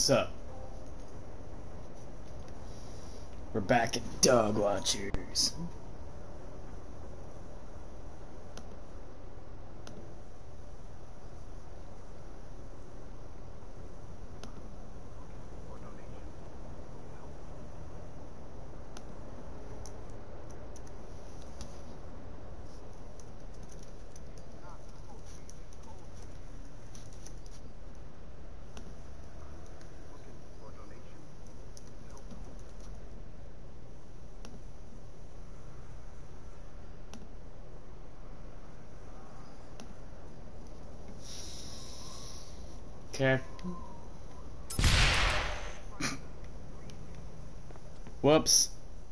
Sup? We're back at Dog Watchers. Okay. Whoops.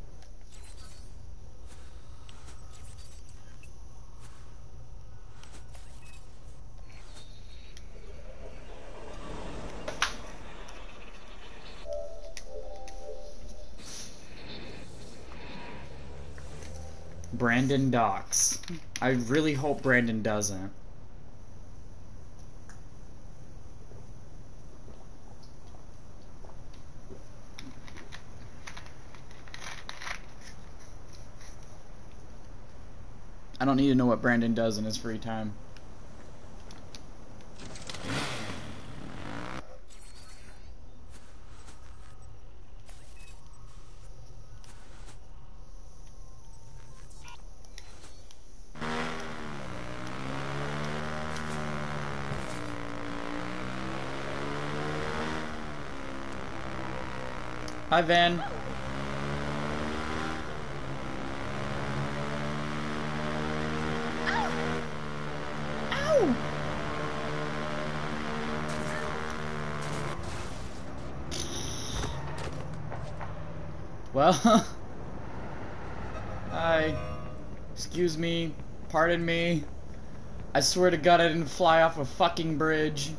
Brandon docks. I really hope Brandon doesn't. I don't need to know what Brandon does in his free time. Hi, Van. Ow! Well, hi. Excuse me. Pardon me. I swear to God I didn't fly off a fucking bridge.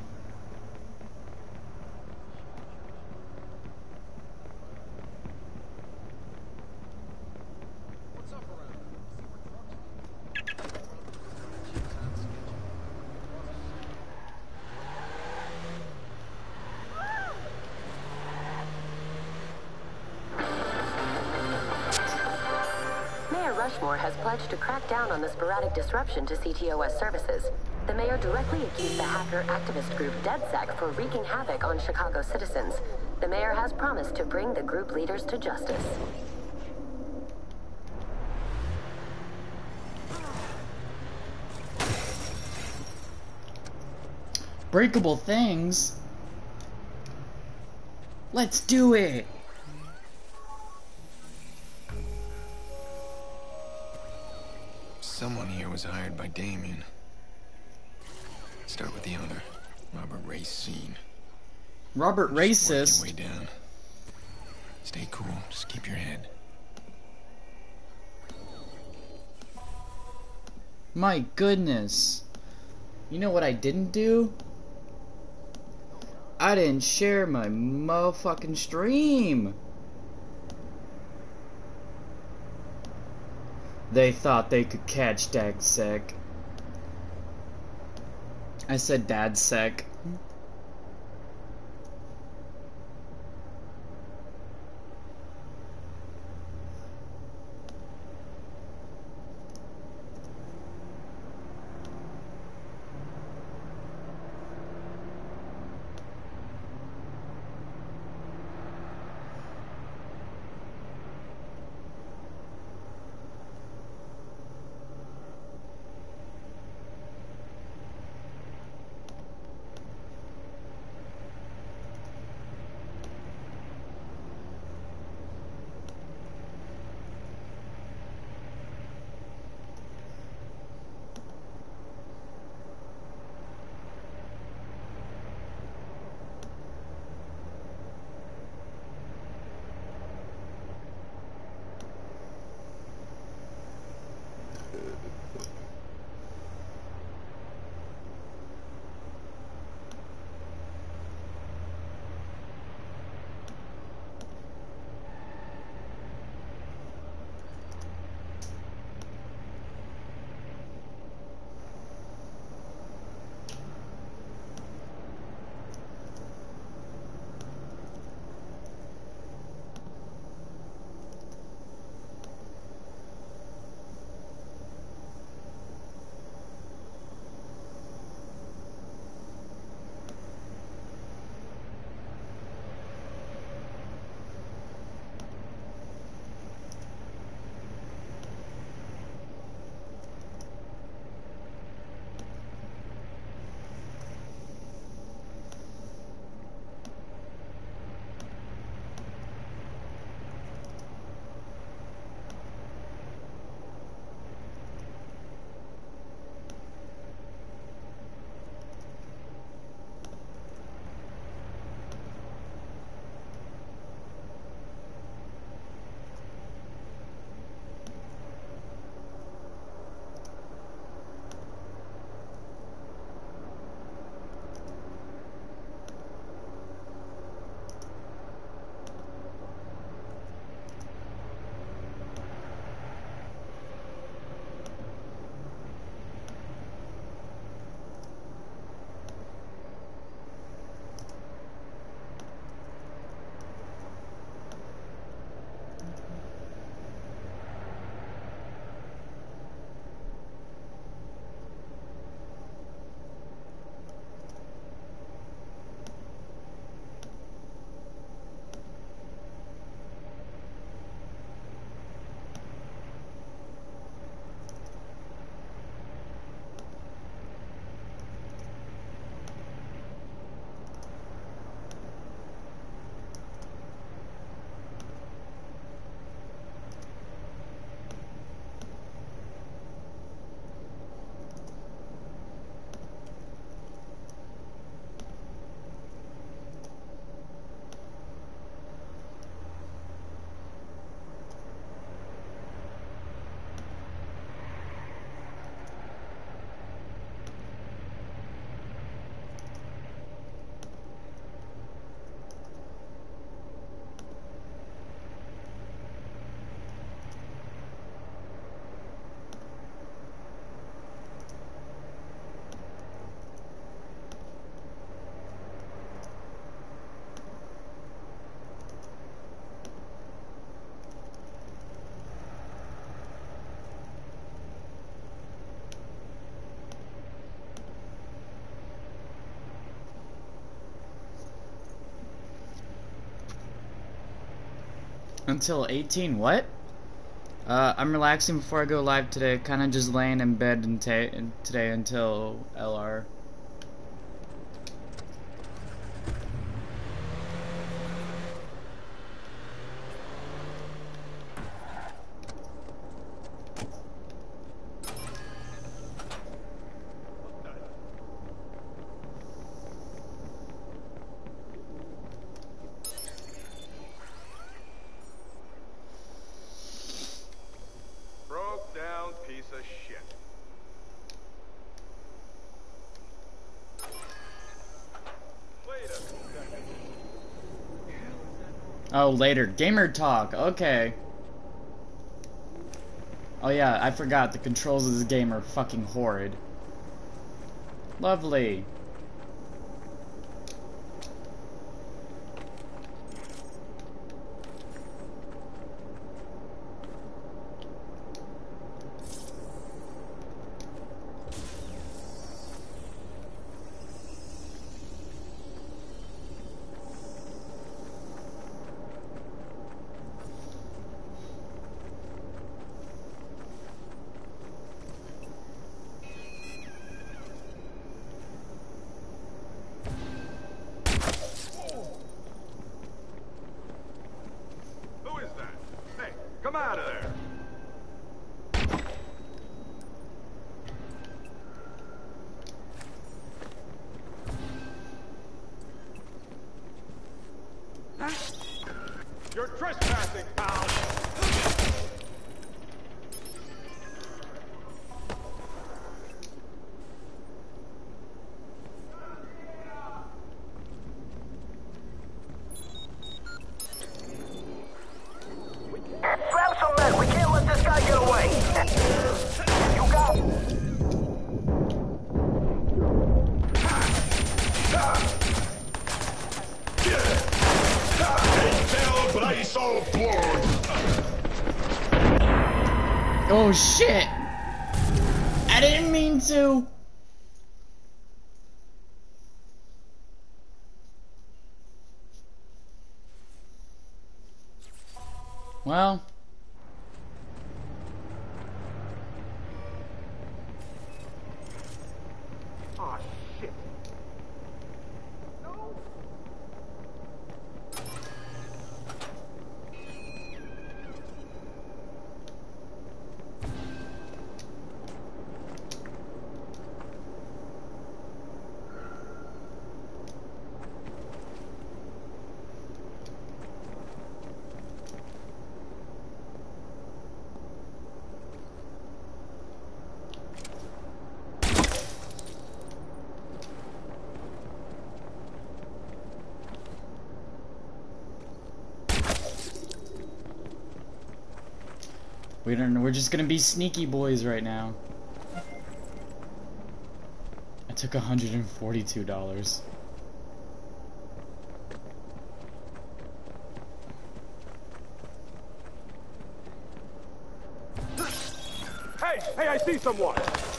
Has pledged to crack down on the sporadic disruption to CTOS services. The mayor directly accused the hacker activist group DeadSec for wreaking havoc on Chicago citizens. The mayor has promised to bring the group leaders to justice. Breakable things? Let's do it! Someone here was hired by Damien. Start with the owner, Robert Racine. Robert Racist? Work your way down. Stay cool, just keep your head. My goodness. You know what I didn't do? I didn't share my motherfucking stream. They thought they could catch DadSec. I said DadSec. Until 18, what? I'm relaxing before I go live today, kinda just laying in bed today until LR. Broke down piece of shit. Wait a second. Oh, later. Gamer talk. Okay. Oh yeah, I forgot. The controls of this game are fucking horrid. Lovely. Who is that? Hey, come out of there. You're trespassing, pal. Grab some men. We can't let this guy get away. You got it. Oh shit! I didn't mean to! Well... Aw, shit. We're just gonna be sneaky boys right now. I took $142. Hey, I see someone.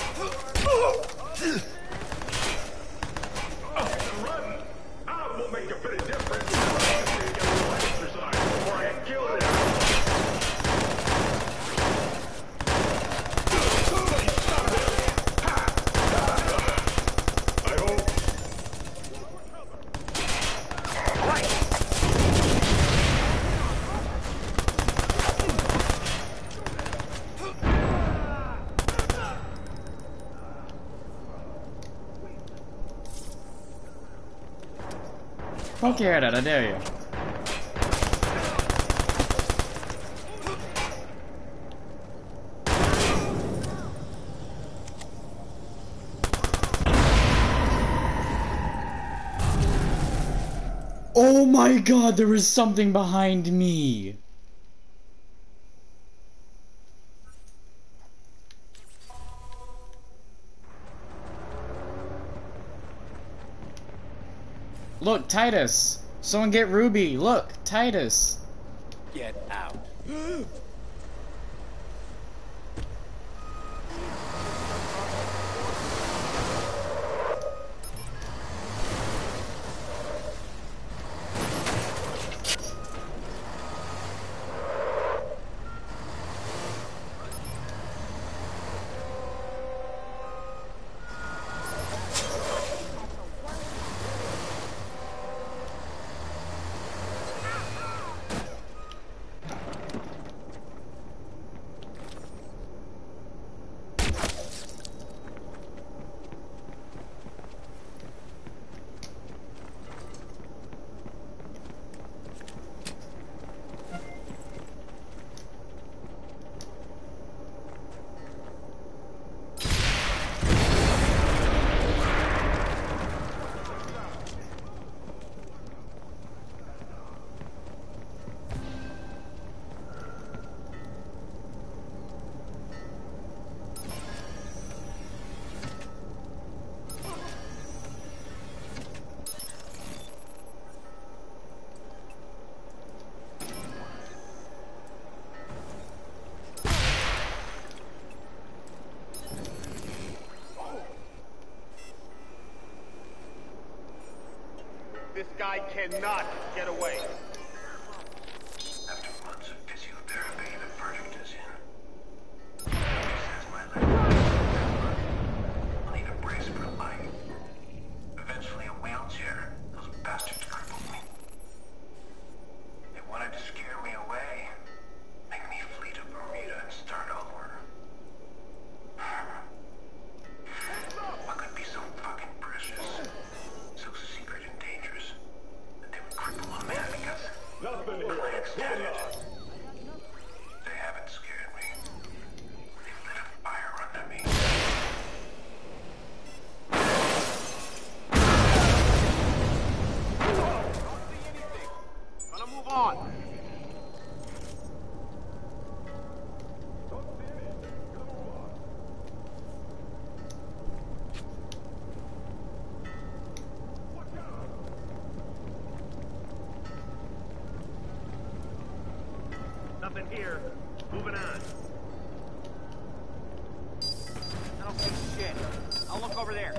I will make a bit of difference. Get a little exercise before I get killed. Somebody stop him! I hope. Poke your head out, I dare you. Oh my god, there was something behind me! Look, Titus! Someone get Ruby! Look, Titus! Get out. guy cannot get away. After months of physiotherapy, the verdict is in. Says my leg. I'll need a brace for life. Eventually a wheelchair. Those bastards crippled me. They wanted to scare me away. Make me flee to Bermuda and start over. What could be so fucking precious? So secret and dangerous that they would cripple a man because Nothing here. clients did Hold it. on. They haven't scared me. They've lit a fire under me. Gonna move on. Nothing here. Moving on. I don't see shit. I'll look over there.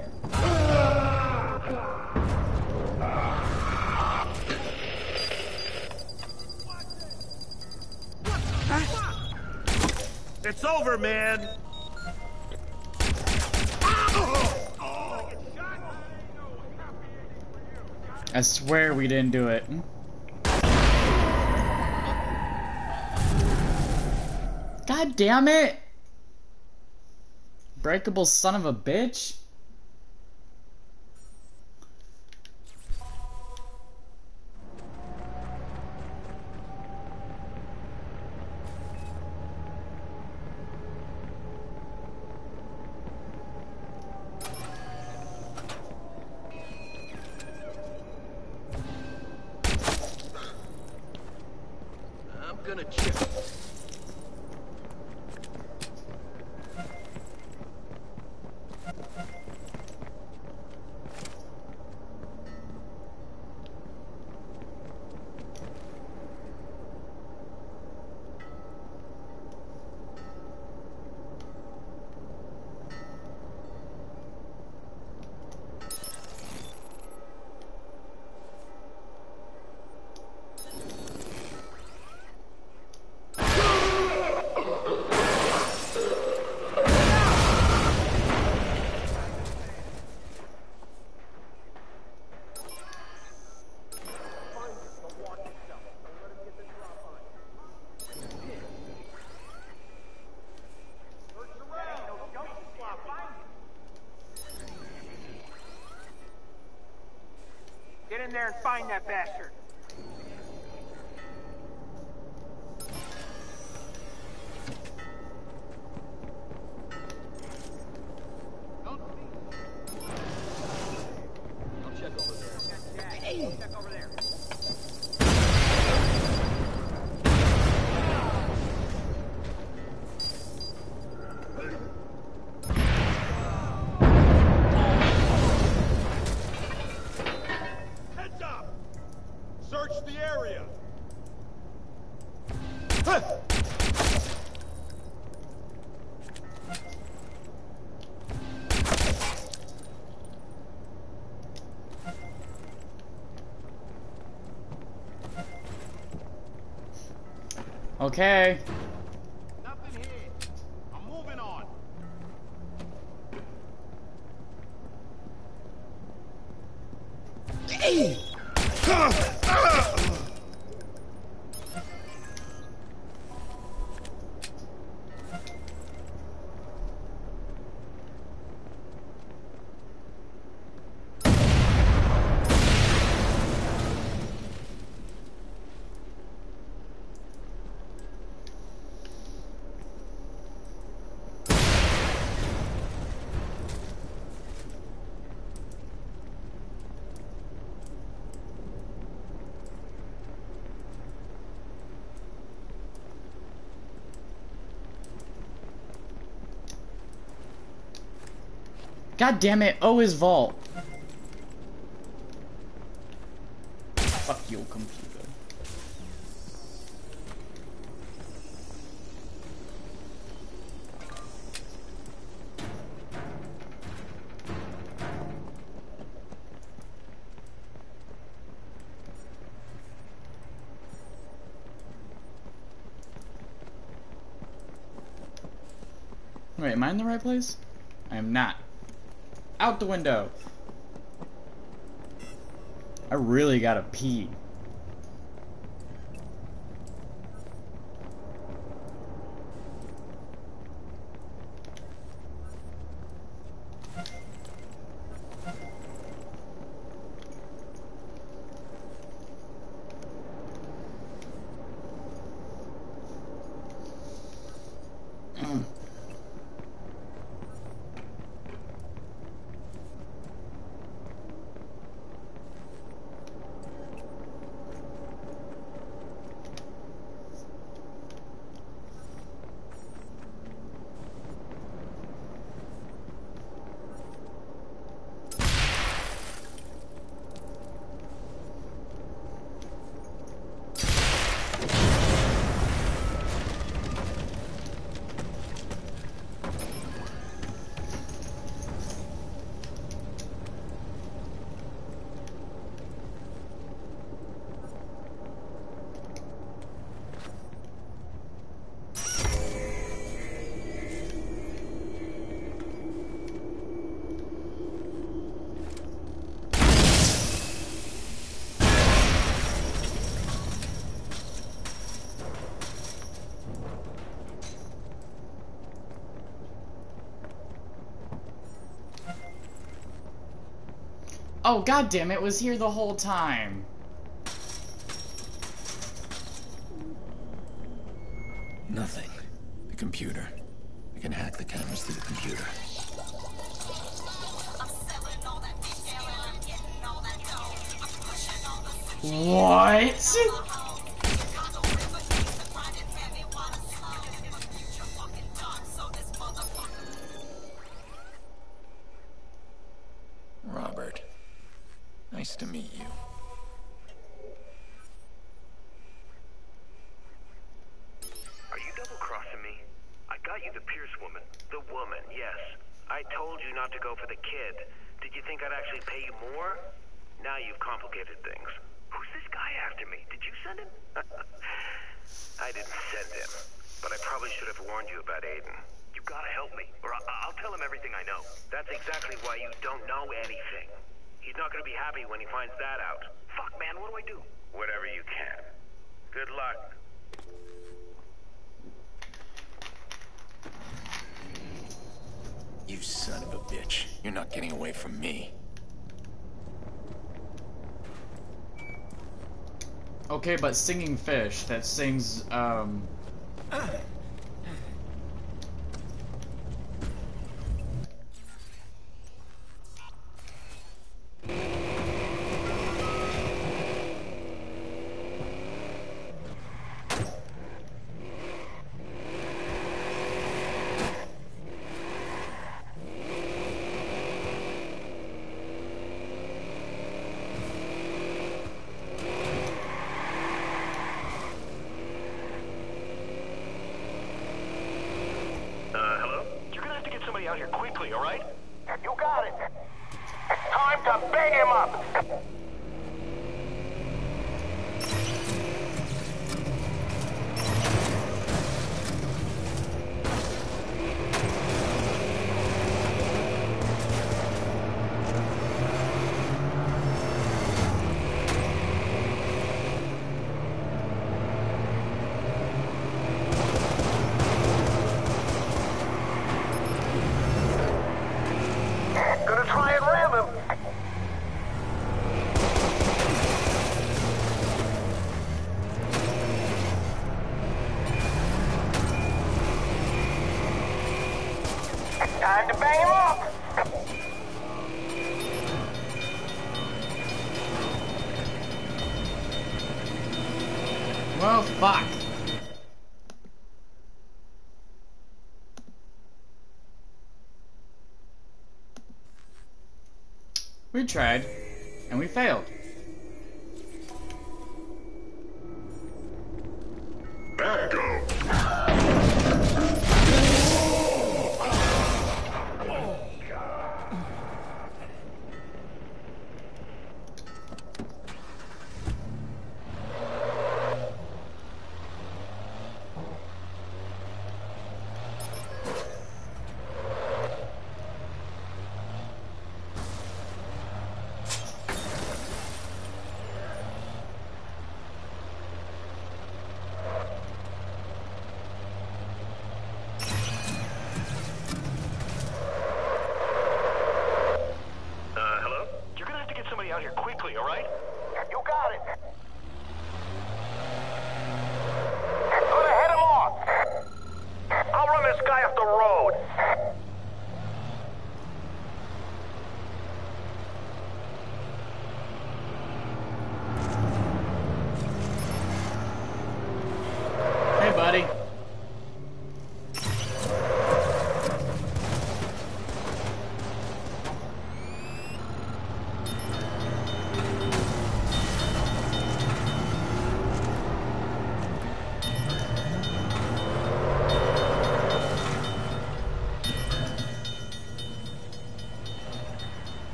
It's over, man. I swear we didn't do it. God damn it! Breakable son of a bitch. I'm gonna chip. Get in there and find that bastard. I'll check over there. Hey! Check over there. Heads up! Search the area! Okay. Nothing here. I'm moving on. God damn it. Oh, his vault. Fuck you, computer. Wait, am I in the right place? I am not. Out the window! I really gotta pee. Oh, goddamn! It was here the whole time. Nothing. The computer. I can hack the cameras through the computer. What? Robert. Nice to meet you. Are you double-crossing me? I got you the Pierce woman. The woman, yes. I told you not to go for the kid. Did you think I'd actually pay you more? Now you've complicated things. Who's this guy after me? Did you send him? I didn't send him, but I probably should have warned you about Aiden. You gotta help me, or I'll tell him everything I know. That's exactly why you don't know anything. He's not gonna be happy when he finds that out. Fuck, man, what do I do? Whatever you can. Good luck. You son of a bitch. You're not getting away from me. Okay, but singing fish that sings, Hello? You're gonna have to get somebody out here quickly, all right? You got it. It's time to bang him up. Gonna try and ram him. Time to bang him up. well, fuck. We tried, and we failed. Back go.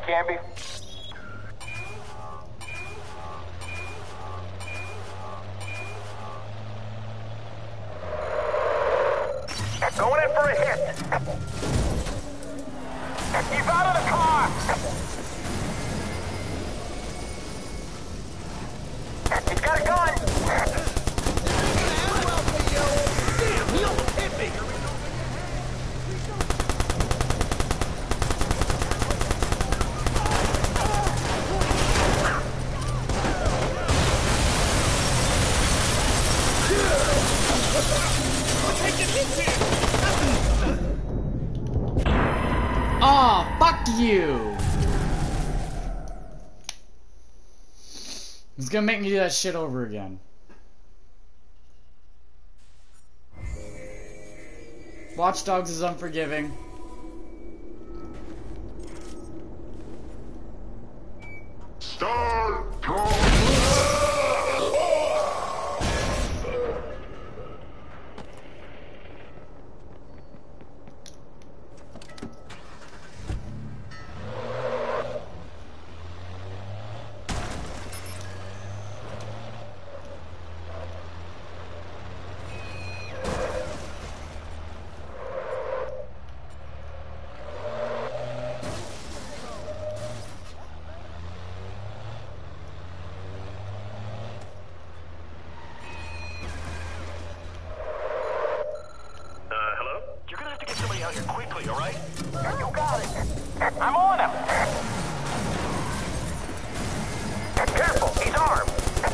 Canby? Going in for a hit. He's out of the car. He's got a gun. Damn, he almost hit me. Aw, fuck you! It's gonna make me do that shit over again. Watch Dogs is unforgiving. Start talking! Quickly, all right? You got it. I'm on him. Careful, he's armed.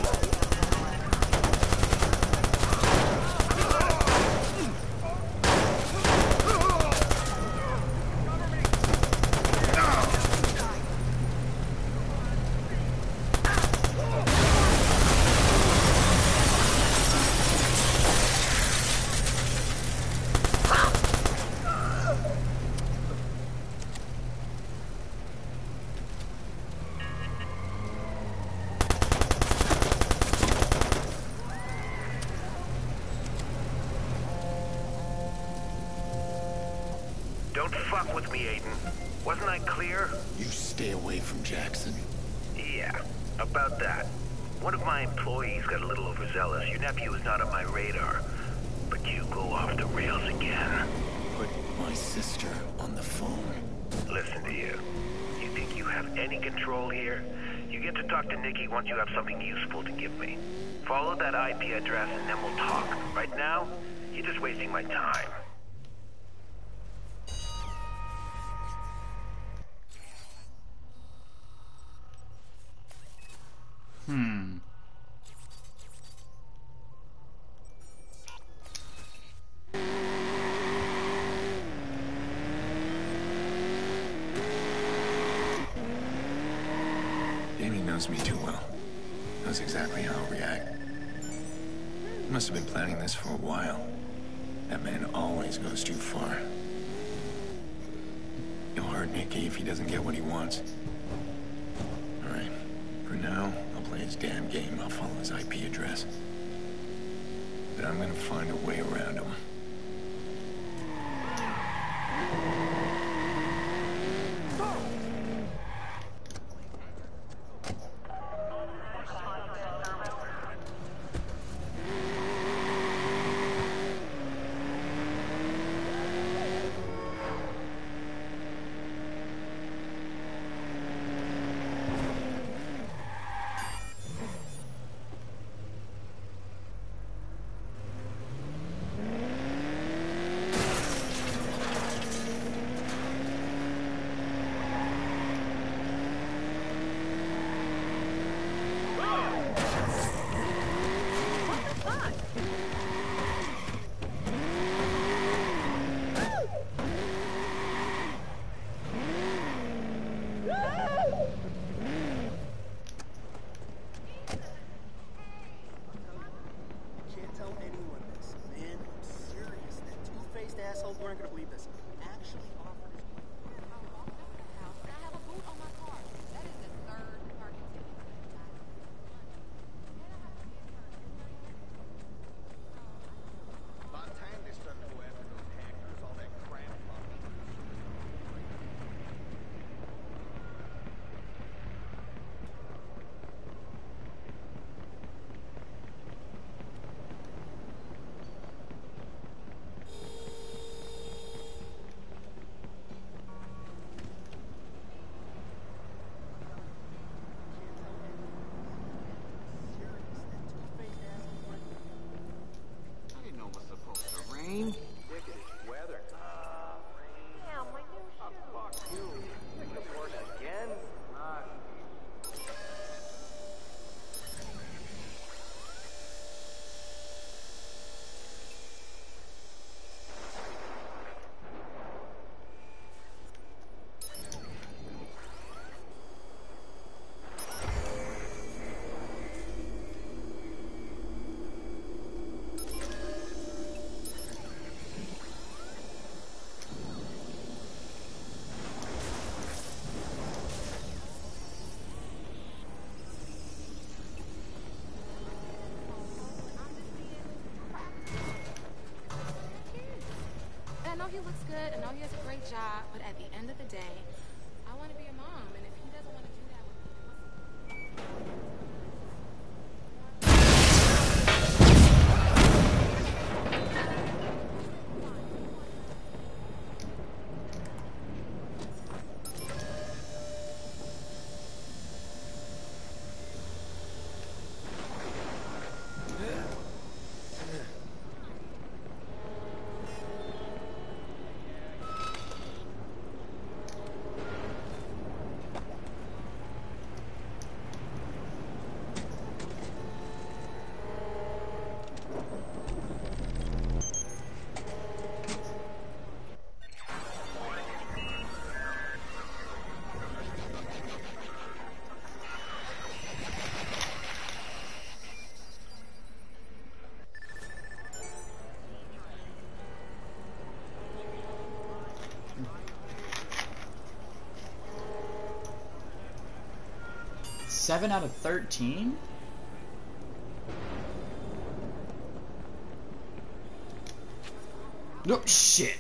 Don't fuck with me, Aiden. Wasn't I clear? You stay away from Jackson. Yeah, about that. One of my employees got a little overzealous. Your nephew is not on my radar. But you go off the rails again. Put my sister on the phone. Listen to you. You think you have any control here? You get to talk to Nikki once you have something useful to give me. Follow that IP address and then we'll talk. Right now, you're just wasting my time. Amy knows me too well. Knows exactly how I'll react. He must have been planning this for a while. That man always goes too far. He'll hurt Nikki if he doesn't get what he wants. Alright, for now, I'll play his damn game. I'll follow his IP address. But I'm gonna find a way around him. he looks good. I know he has a great job. But at the end of the day, I want to be a mom. And if he doesn't want to do that with me, Seven out of 13? No shit.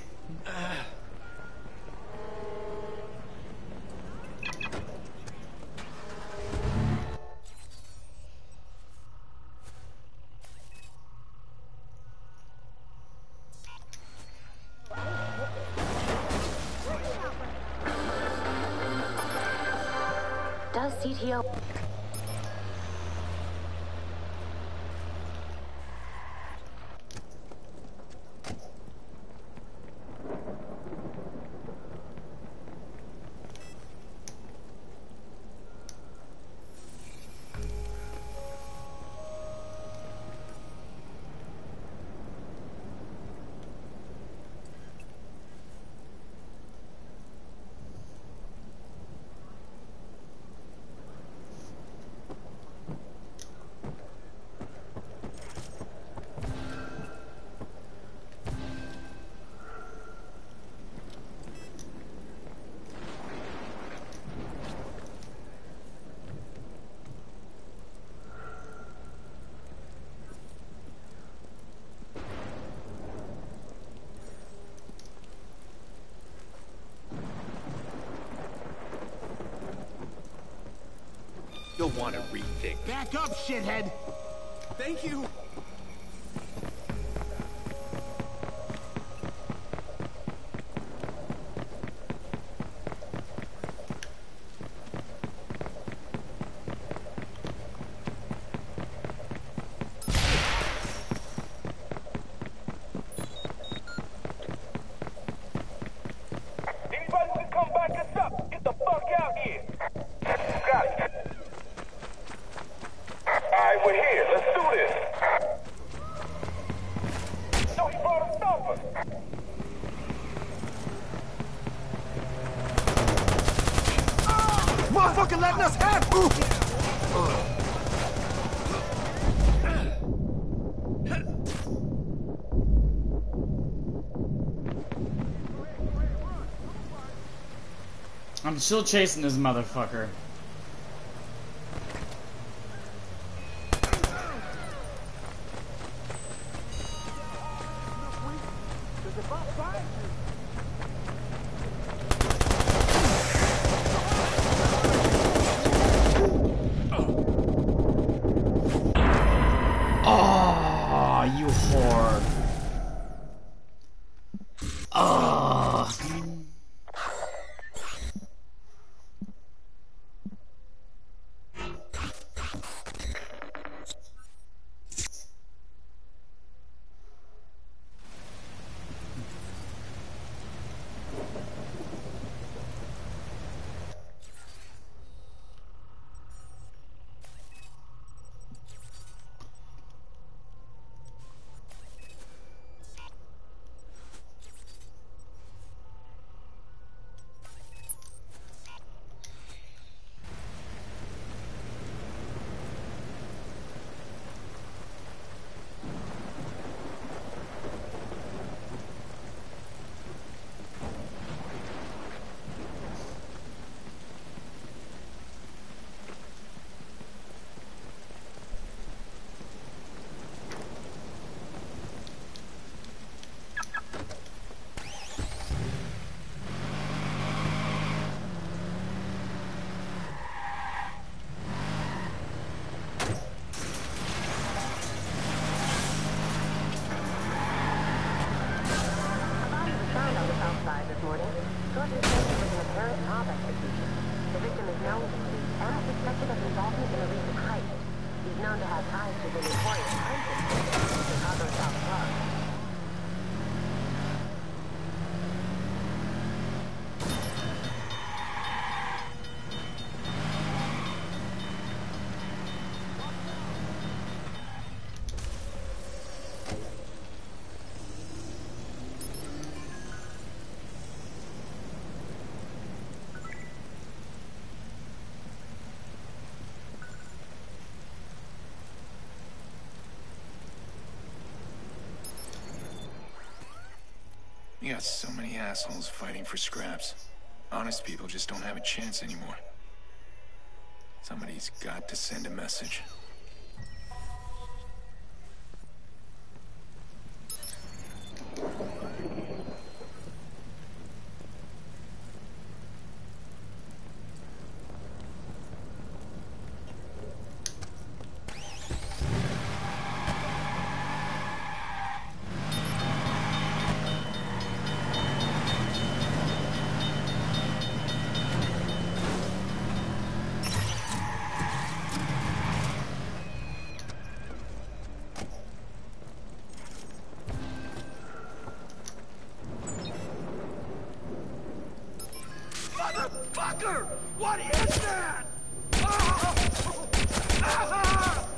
Does CTO... You'll want to rethink. Back up, shithead! Thank you. Anybody can come back us up. Get the fuck out here. Got it. Alright, we're here. Let's do this. No, he brought a stopper. Motherfucker letting us have food! I'm still chasing this motherfucker. Oh, you whore. Oh. He's known to have ties to the notorious crime syndicate, Chicago South Club. You got so many assholes fighting for scraps. Honest people just don't have a chance anymore. Somebody's got to send a message. Motherfucker! What is that? Ah! Ah!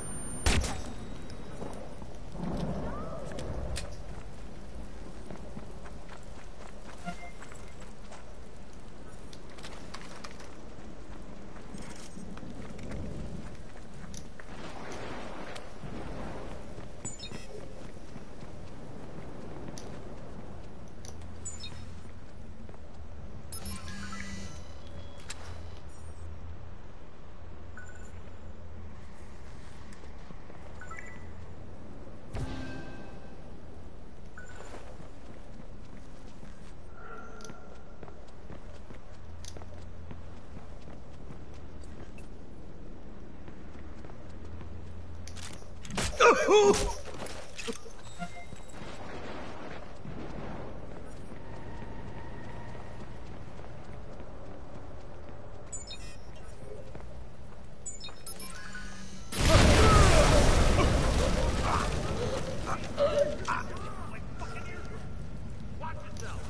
Watch yourself.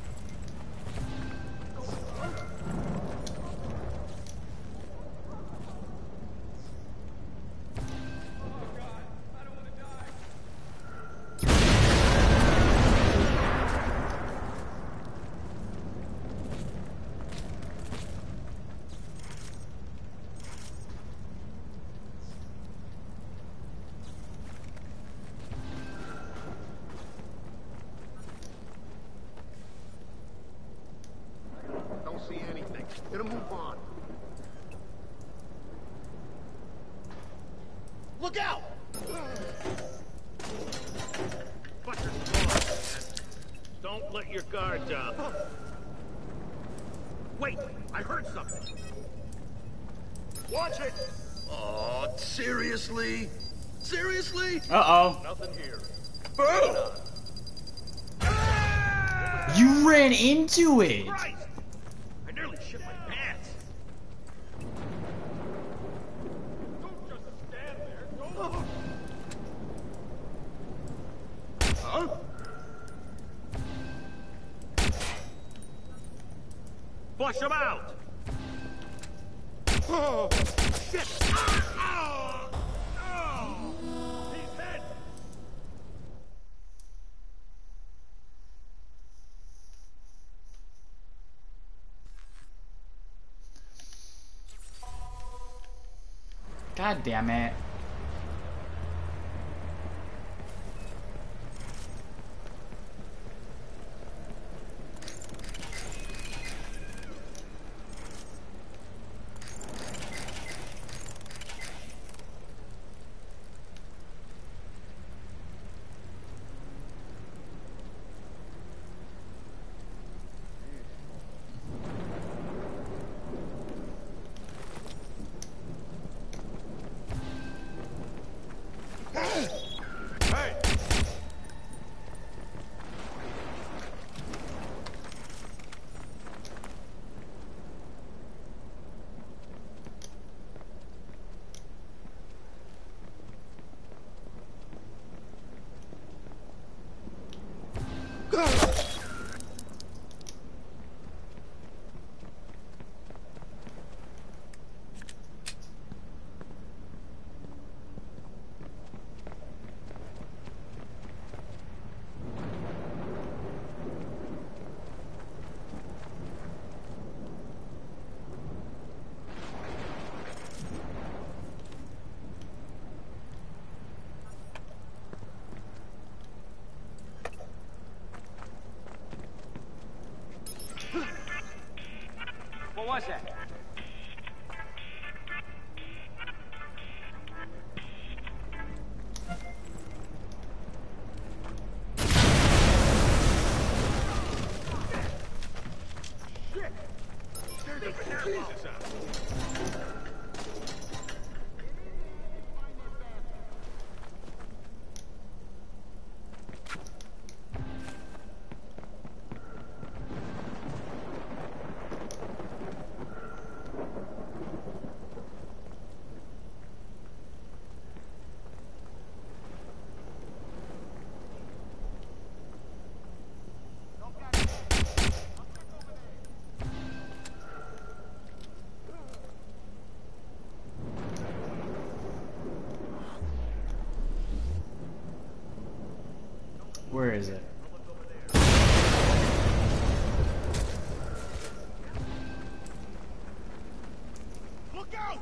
Don't see anything. Gotta move on. Look out! Fucker's gone, man. Don't let your guard down. Wait, I heard something. Watch it! Oh, seriously? Seriously? Uh-oh. Nothing here. You ran into it! Christ! I nearly shit my pants. Don't just stand there. Go. Huh? Flush him out. Oh, shit! Ah! Oh! He's hit. God damn it. was that? Where is it? Look out!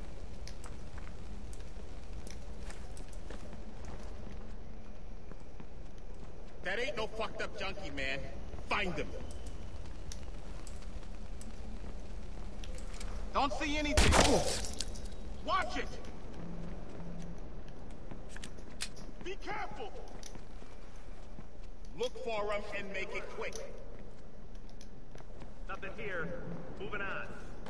That ain't no fucked up junkie, man. Find him. Don't see anything. Watch it! Be careful! Look for him and make it quick. Nothing here. Moving on.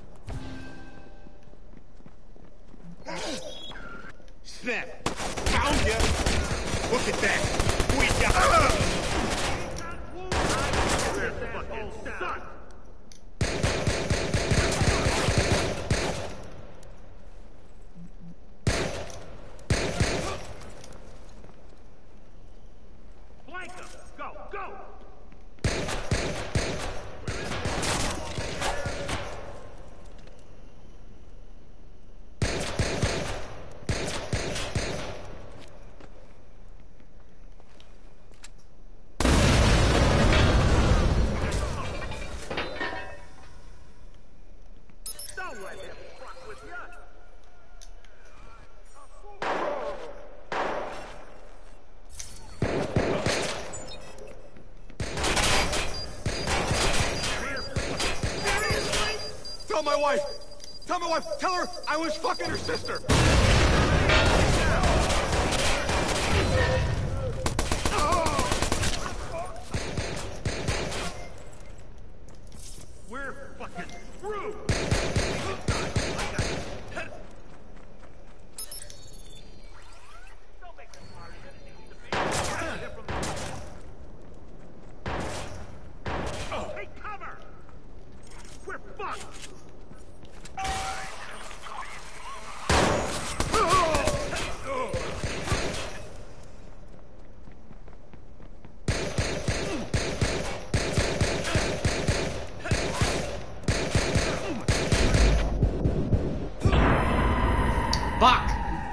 Snap! Found ya! Look at that! We got We're fucking son! Flank him! Go! Go! Don't let him fuck with you! Tell my wife! Tell my wife! Tell her I was fucking her sister! We're fucking screwed! Don't make this harder than it needs to be. Take cover! We're fucked! Fuck!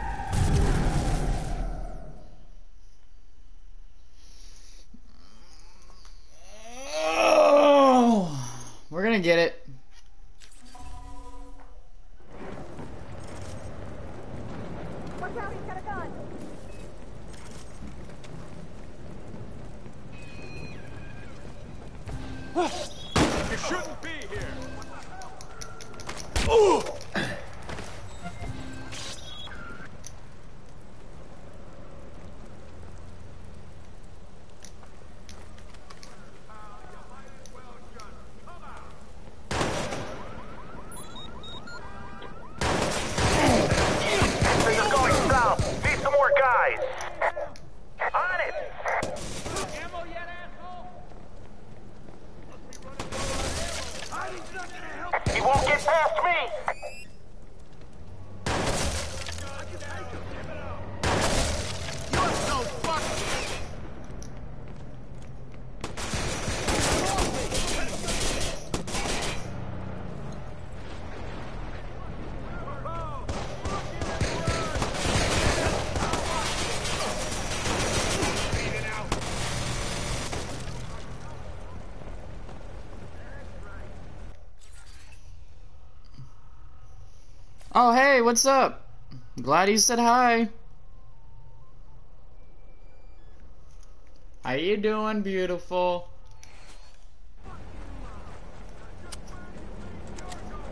Oh, we're gonna get it. Watch out, he's got a gun. You shouldn't be here! Things are going south. Need some more guys. On it. Ammo yet, asshole? Hiding's not gonna help. He won't get past me. You're so fucked! Oh, hey, what's up? Glad you said hi. How you doing, beautiful?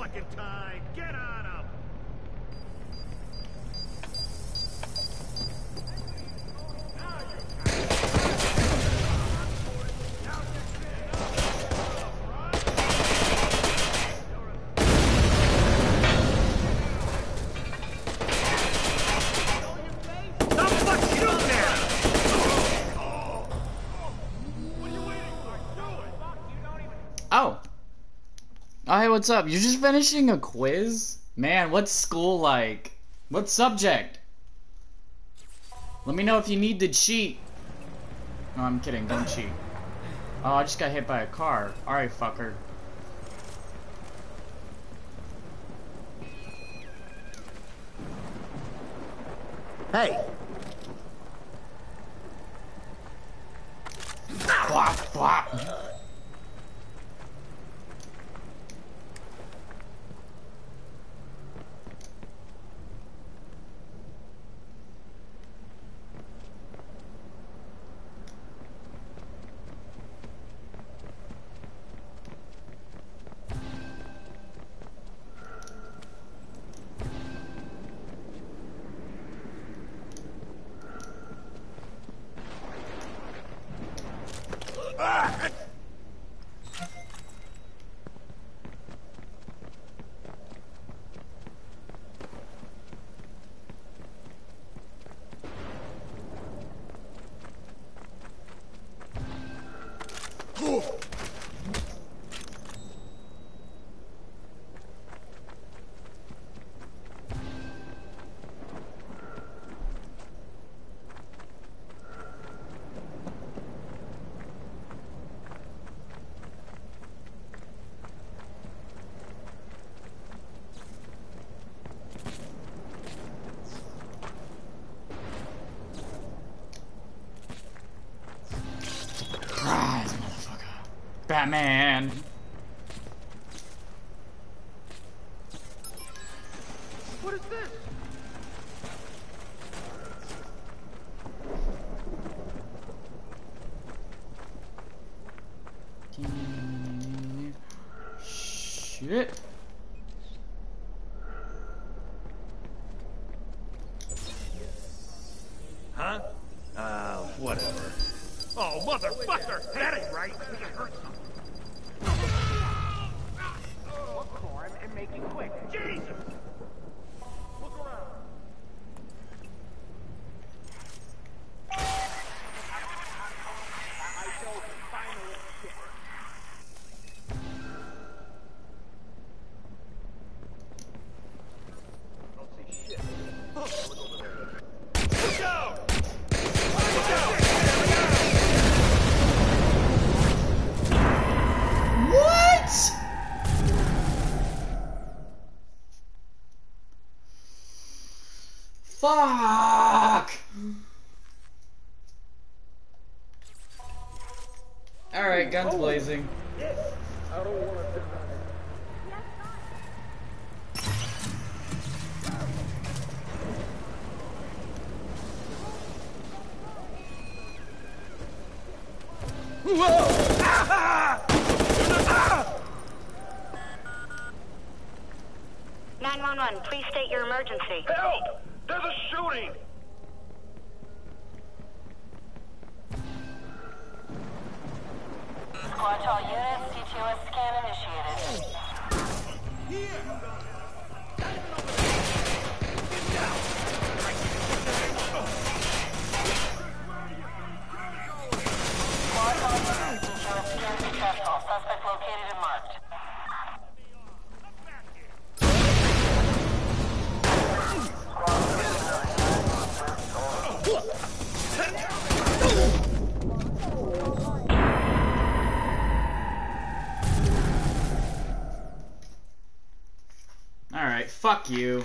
fucking time. Get on him. Oh. Oh, hey, what's up? You're just finishing a quiz? Man, what's school like? What subject? Let me know if you need to cheat. No, I'm kidding. Don't cheat. Oh, I just got hit by a car. Alright, fucker. Hey. Flop, flop. Surprise, motherfucker. Batman. What is this? Shit. Huh? Whatever. Oh, motherfucker! That ain't right. We can hurt something. Look for him and make it quick. Jesus! Look around. I told you, finally shit. Don't see shit. Look over there. Look out! What? Fuck. Alright, guns blazing. I don't want to die. Whoa! Ah! 911, please state your emergency. Help! There's a shooting! Squad to all units, CTOS scan initiated. Squad to all units, CTOS scan successful. Suspect located and marked. Alright, fuck you.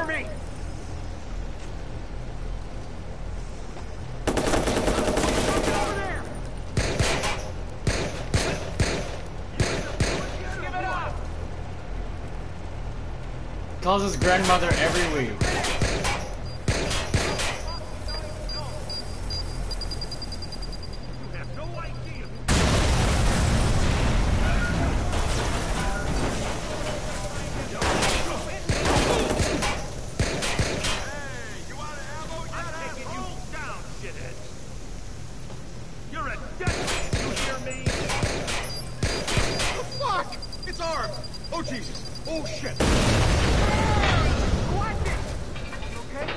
Cover me! Over there! Give it up! Calls his grandmother every week. You have no idea. I'm taking you down, shithead. You're a dead man, you hear me? The fuck? It's armed! Oh, Jesus! Oh, shit! Watch it! You okay?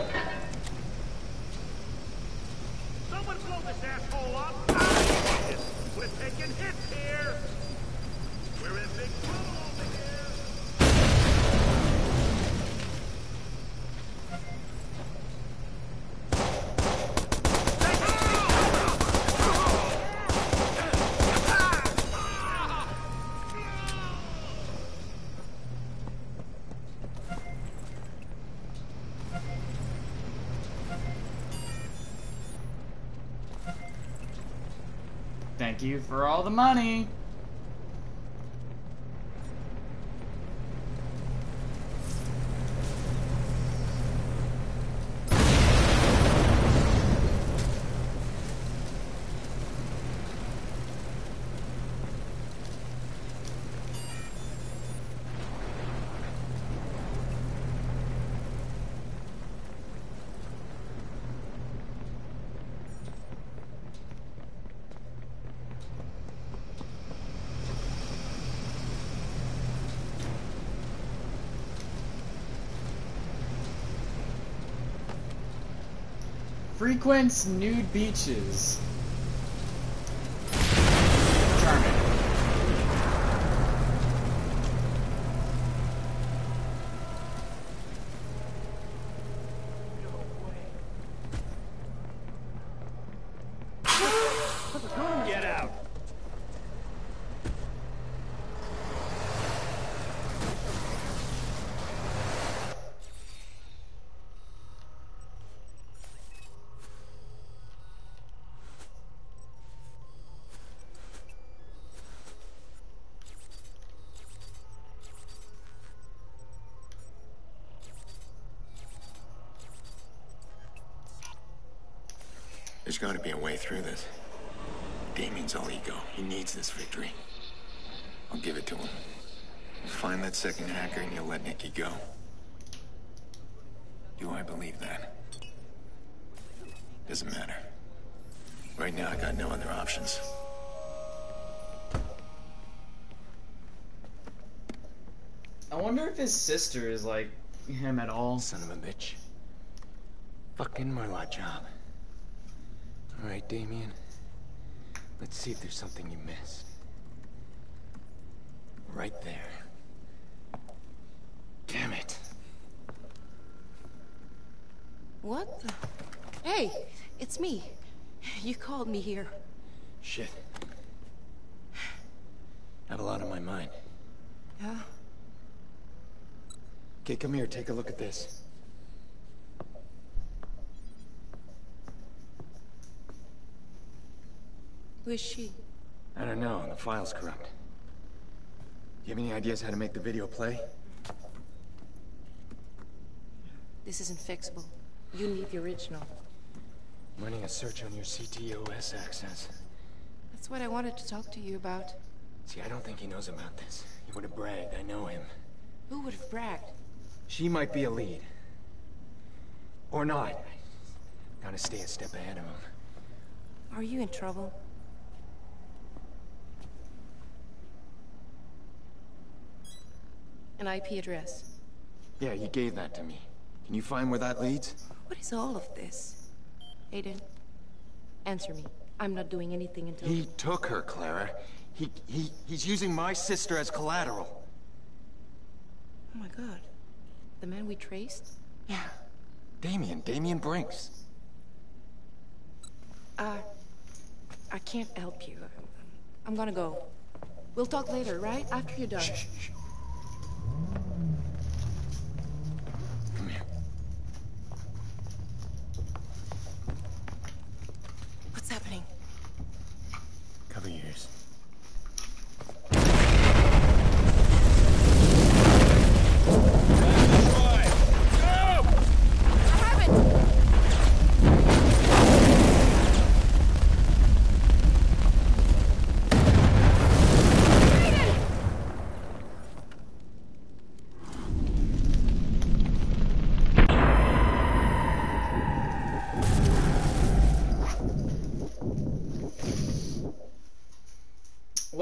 Someone blow this asshole up! We're taking hits here! We're in big trouble over here! Thank you for all the money. Frequents nude beaches. Charming. Get out! There's gotta be a way through this. Damien's all ego. He needs this victory. I'll give it to him. Find that second hacker and you'll let Nikki go. Do I believe that? Doesn't matter. Right now, I got no other options. I wonder if his sister is like him at all. Son of a bitch. Fucking Marla job. All right, Damien. Let's see if there's something you missed. Right there. Damn it. What the? Hey, it's me. You called me here. Shit. I have a lot on my mind. Yeah? Okay, come here, take a look at this. Who is she? I don't know, the file's corrupt. Do you have any ideas how to make the video play? This isn't fixable. You need the original. I'm running a search on your CTOS access. That's what I wanted to talk to you about. See, I don't think he knows about this. He would have bragged, I know him. Who would have bragged? She might be a lead. Or not. Gotta stay a step ahead of him. Are you in trouble? An IP address. Yeah, he gave that to me. Can you find where that leads? What is all of this? Aiden, answer me. I'm not doing anything until... He took her, Clara. He's using my sister as collateral. Oh my god. The man we traced? Yeah. Damien Brinks. I can't help you. I'm gonna go. We'll talk later, right? After you're done. Shh. Come here.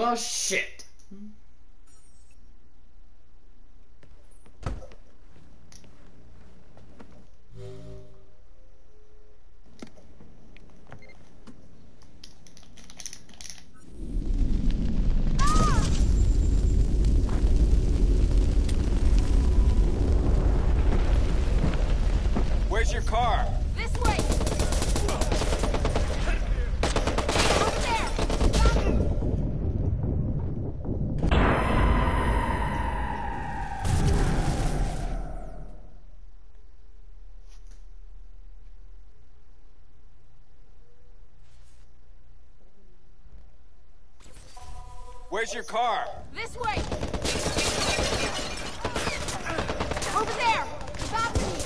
Well, shit. Where's your car? This way! Over there! Stop it! Where's your car? This way! Over there! Stop me!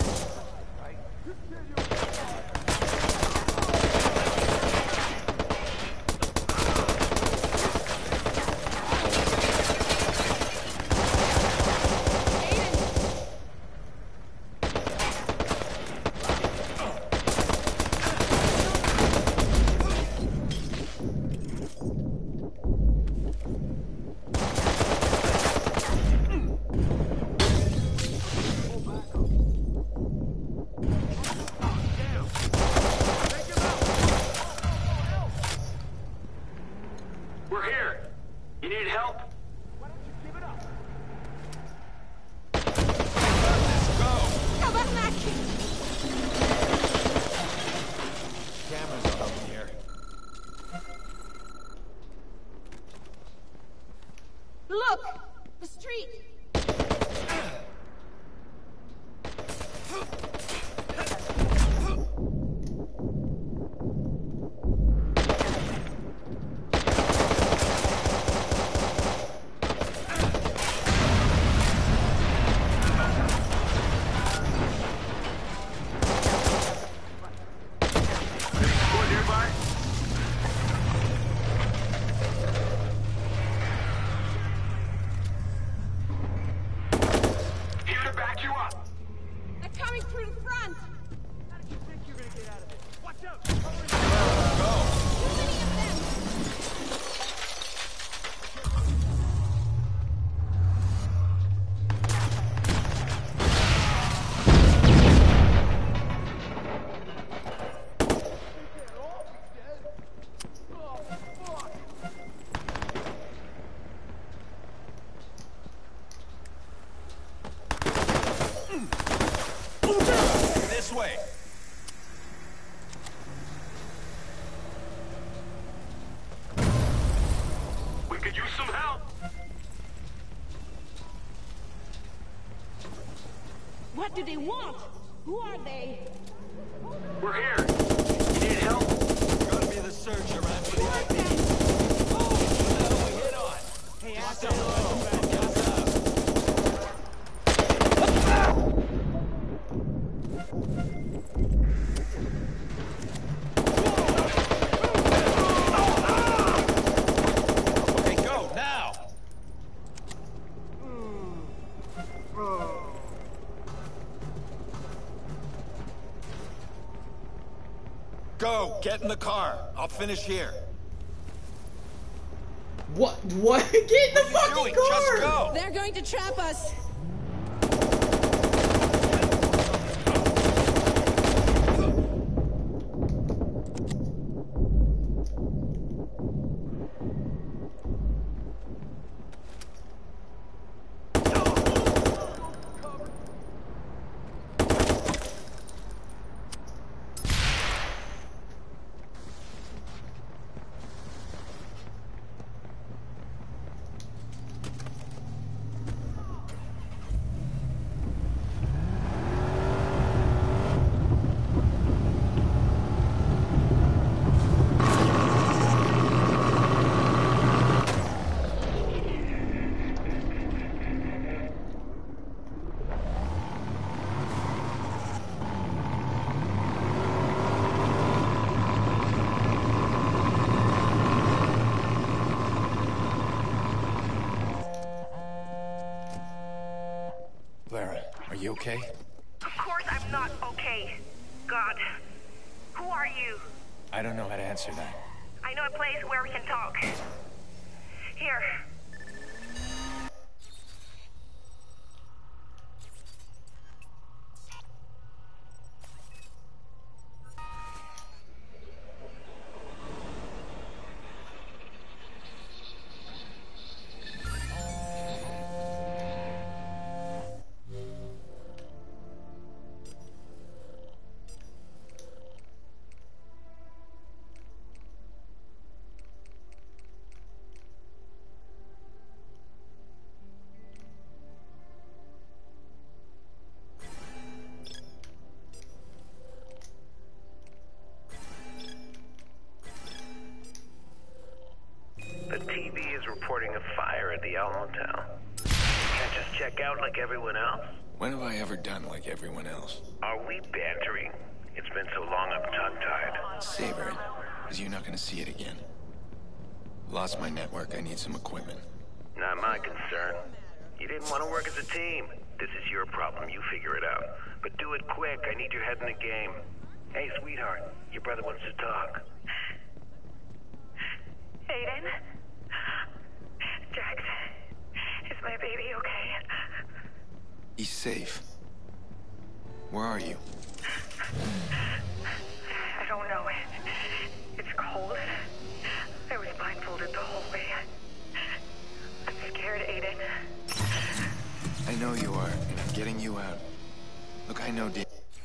We're here. You need help? Cover back! Cameras are up here. Look! The street! Anyone nearby? Here to back you up. They're coming through the front! How did you think you're gonna get out of this? Watch out! Too many of them! This way. We could use some help. What do they want? Who are they? We're here. You need help? Gotta be the search around for the IP. Oh, we hit on. Hey, Okay, go now. Go, get in the car. I'll finish here. What? What? Get in the What are you fucking doing? car! Just go. They're going to trap us. Lara, are you okay? Of course I'm not okay. God. Who are you? I don't know how to answer that. I know a place where we can talk. Here. The TV is reporting a fire at the El Motel. Can't just check out like everyone else? When have I ever done like everyone else? Are we bantering? It's been so long I'm tongue-tied. Savor it, because you're not gonna see it again. Lost my network, I need some equipment. Not my concern. You didn't want to work as a team. This is your problem, you figure it out. But do it quick, I need your head in the game. Hey, sweetheart, your brother wants to talk. Aiden? Jax, is my baby okay? He's safe. Where are you? I don't know. It's cold. I was blindfolded the whole way. I'm scared, Aiden. I know you are, and I'm getting you out. Look, I know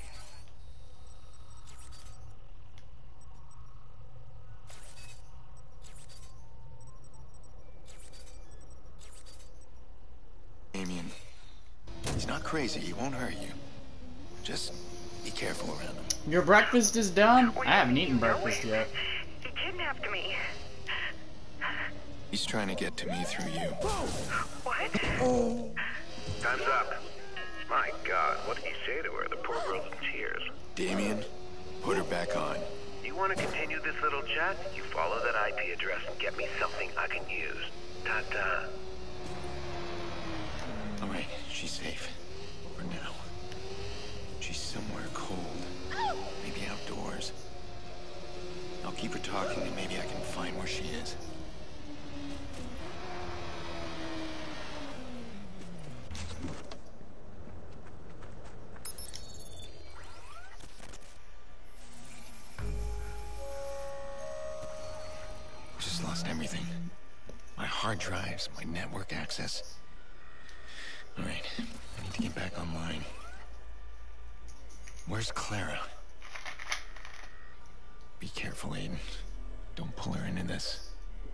Damien. He's not crazy, he won't hurt you. Just be careful around him. Your breakfast is done? I haven't eaten breakfast yet. He kidnapped me. He's trying to get to me through you. What? Time's up. My God, what did you say to her? The poor girl's in tears. Damien, put her back on. You want to continue this little chat? You follow that IP address and get me something I can use. Ta-ta. Alright, she's safe. For now. She's somewhere cold. Maybe outdoors. I'll keep her talking and maybe I can find where she is. Just lost everything. My hard drives, my network access. Alright, I need to get back online. Where's Clara? Be careful, Aiden. Don't pull her into this.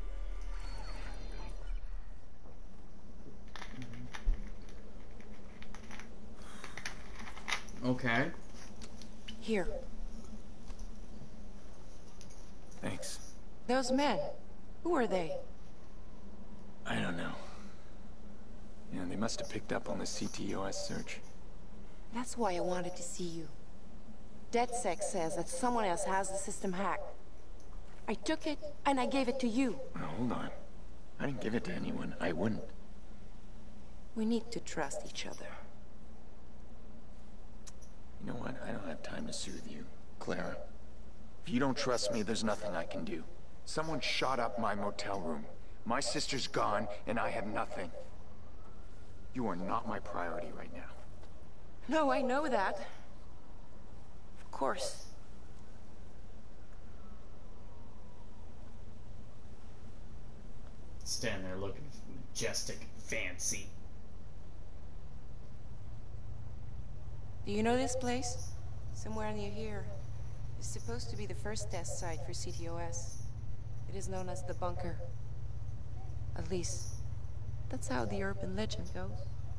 Okay. Here. Thanks. Those men. Who are they? I don't know. Yeah, they must have picked up on the CTOS search. That's why I wanted to see you. DedSec says that someone else has the system hacked. I took it, and I gave it to you. Now, hold on. I didn't give it to anyone. I wouldn't. We need to trust each other. You know what? I don't have time to soothe you, Clara. If you don't trust me, there's nothing I can do. Someone shot up my motel room. My sister's gone, and I have nothing. You are not my priority right now. No, I know that. Of course. Stand there looking majestic, fancy. Do you know this place? Somewhere near here. It's supposed to be the first test site for CTOS. It is known as the bunker. At least, that's how the urban legend goes.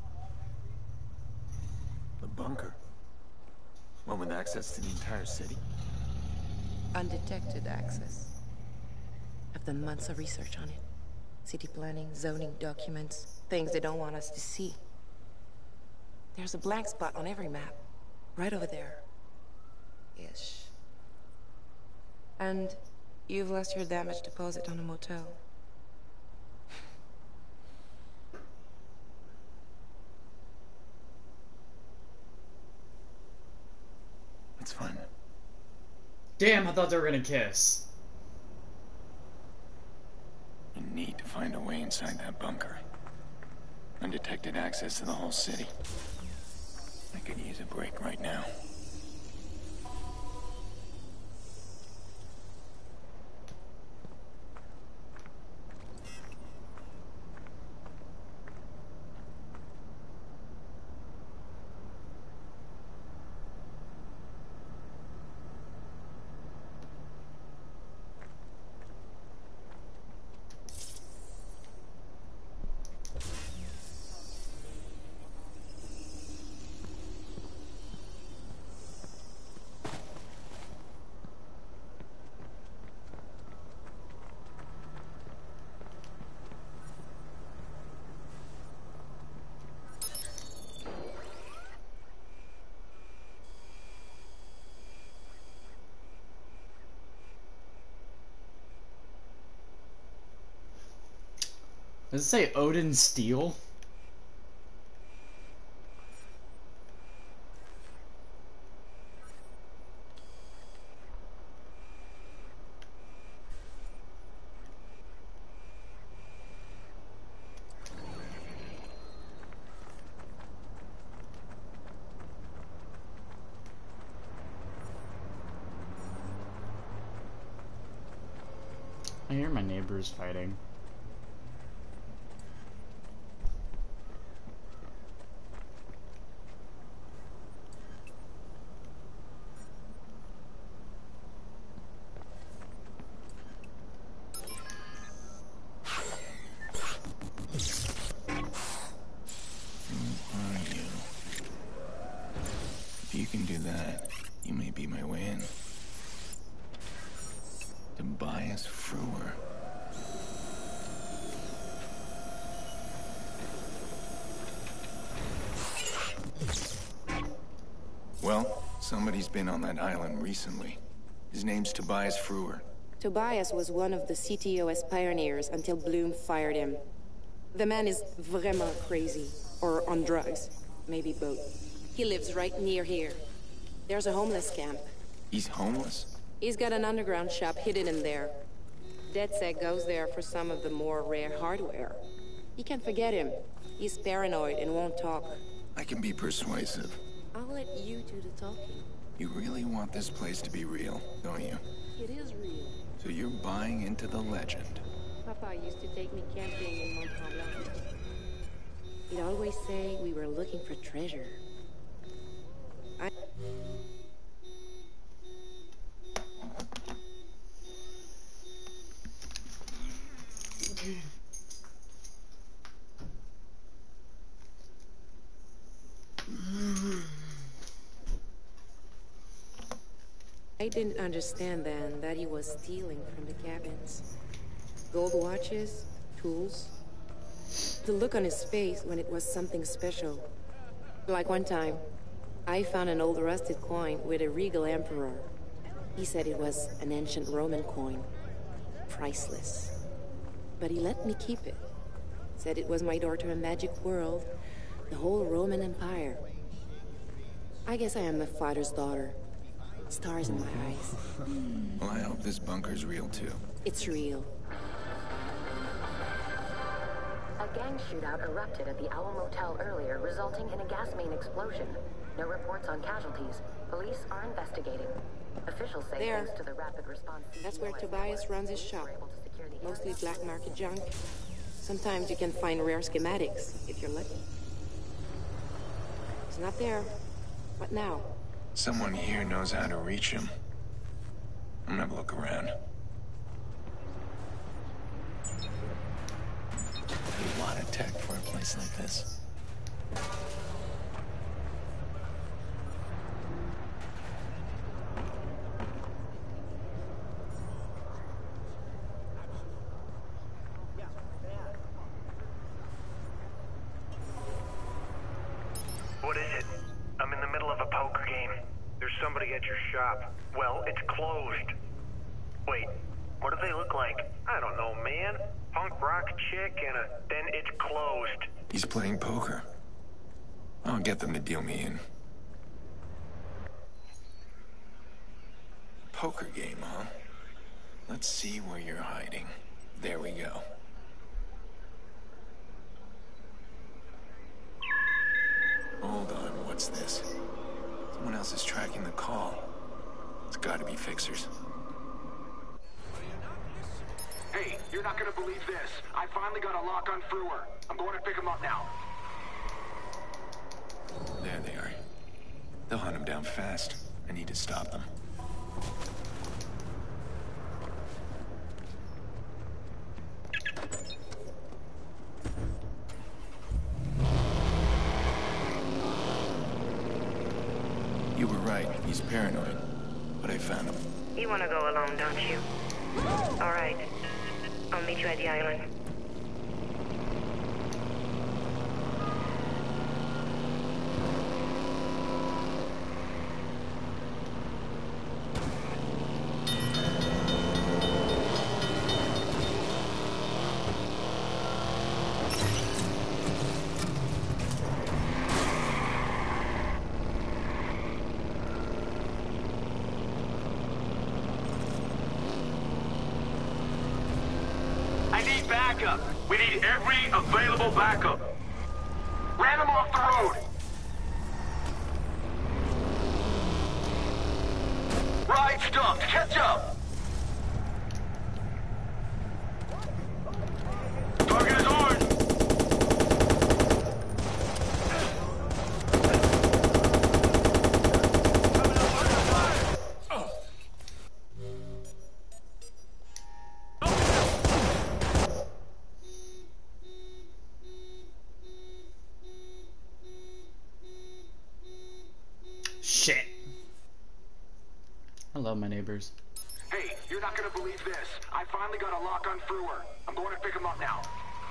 The bunker? One with access to the entire city? Undetected access. I've done months of research on it. City planning, zoning documents, things they don't want us to see. There's a blank spot on every map. Right over there. Ish. And you've lost your damage deposit on a motel. It's fun. Damn, I thought they were gonna kiss. You need to find a way inside that bunker. Undetected access to the whole city. I could use a break right now. Does it say Odin Steel? I hear my neighbors fighting. If you can do that, you may be my way in. Tobias Frewer. Well, somebody's been on that island recently. His name's Tobias Frewer. Tobias was one of the CTOS pioneers until Bloom fired him. The man is vraiment crazy. Or on drugs. Maybe both. He lives right near here. There's a homeless camp. He's homeless? He's got an underground shop hidden in there. DedSec goes there for some of the more rare hardware. You can't forget him. He's paranoid and won't talk. I can be persuasive. I'll let you do the talking. You really want this place to be real, don't you? It is real. So you're buying into the legend. Papa used to take me camping in Mont Tremblant. He'd always say we were looking for treasure. I didn't understand then that he was stealing from the cabins. Gold watches, tools. The look on his face when it was something special. Like one time, I found an old rusted coin with a regal emperor. He said it was an ancient Roman coin. Priceless. But he let me keep it. Said it was my door to a magic world, the whole Roman Empire. I guess I am my father's daughter. Stars in my eyes. Well, I hope this bunker's real too. It's real. A gang shootout erupted at the Owl Motel earlier, resulting in a gas main explosion. No reports on casualties. Police are investigating. Officials say There. thanks to the rapid response... That's where Tobias runs his shop. Mostly black market junk. Sometimes you can find rare schematics, if you're lucky. He's not there. What now? Someone here knows how to reach him. I'm gonna have a look around. A lot of tech for a place like this. What is it? I'm in the middle of a poker game. There's somebody at your shop. Well, it's closed. Wait, what do they look like? I don't know, man. Punk rock chick and a... Then it's closed. He's playing poker. I'll get them to deal me in. Poker game, huh? Let's see where you're hiding. There we go. Hold on, what's this? Someone else is tracking the call. It's gotta be fixers. Hey, you're not gonna believe this. I finally got a lock on Frewer. I'm going to pick him up now. There they are. They'll hunt him down fast. I need to stop them. You were right. He's paranoid. But I found him. You want to go alone, don't you? All right. I'll meet you at the island. I need backup. We need every available backup. Ran them off the road. Ride stumped. Catch up. Target is orange. Shit. I love my neighbors. Hey, you're not gonna believe this. I finally got a lock on Frewer. I'm going to pick him up now.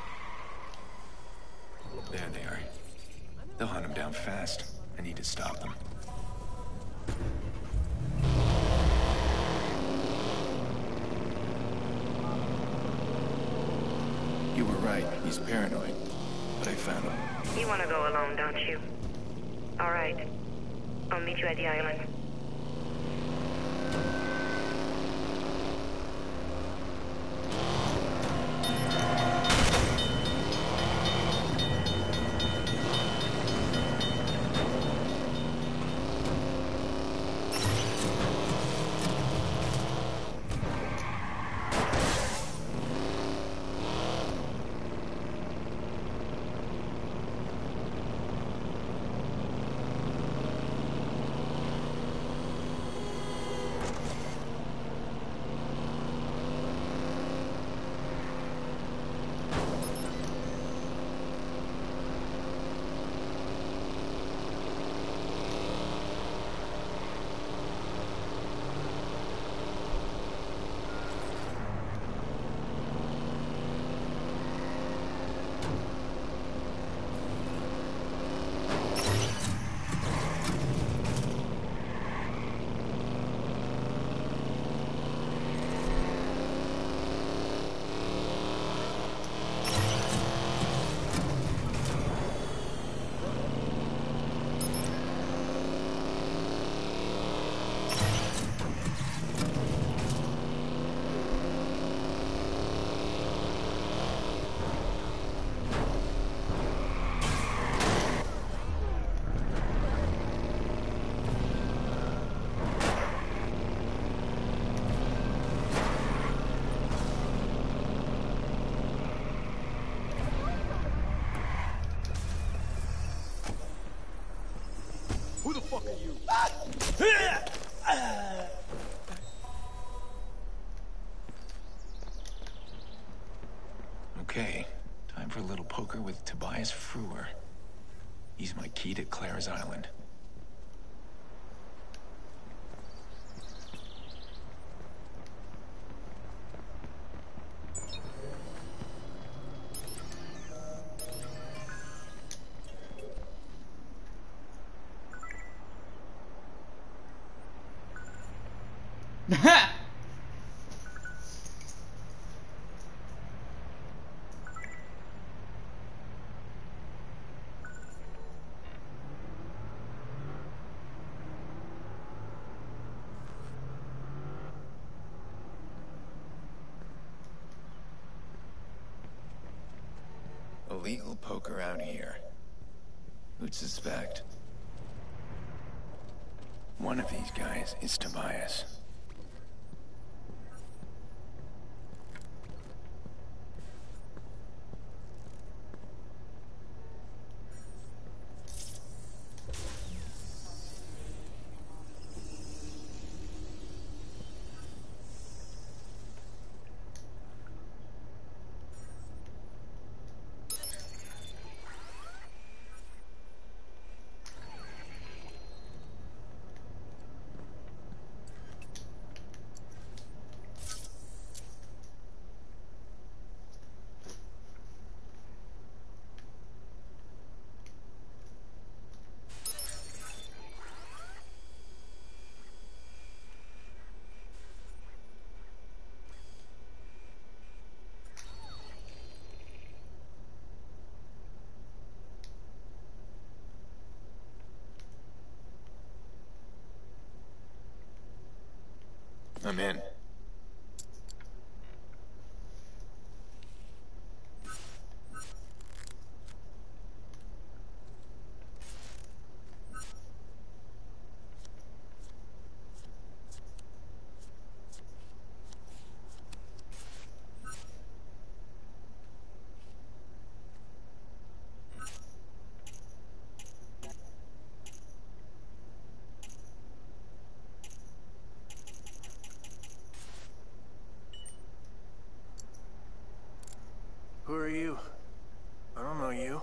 There they are. They'll hunt him down fast. I need to stop them. You were right. He's paranoid. But I found him. You want to go alone, don't you? All right. I'll meet you at the island. Who the fuck are you? Okay, time for a little poker with Tobias Frewer. He's my key to Clara's Island. Illegal poker out here. Who'd suspect? One of these guys is Tobias. I'm in. Who are you? I don't know you.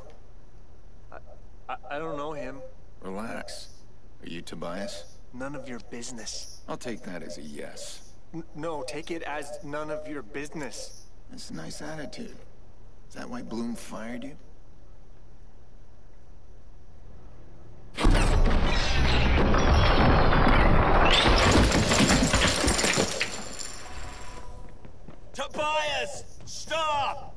I don't know him. Relax. Are you Tobias? None of your business. I'll take that as a yes. No, take it as none of your business. That's a nice attitude. Is that why Bloom fired you? Tobias! Stop!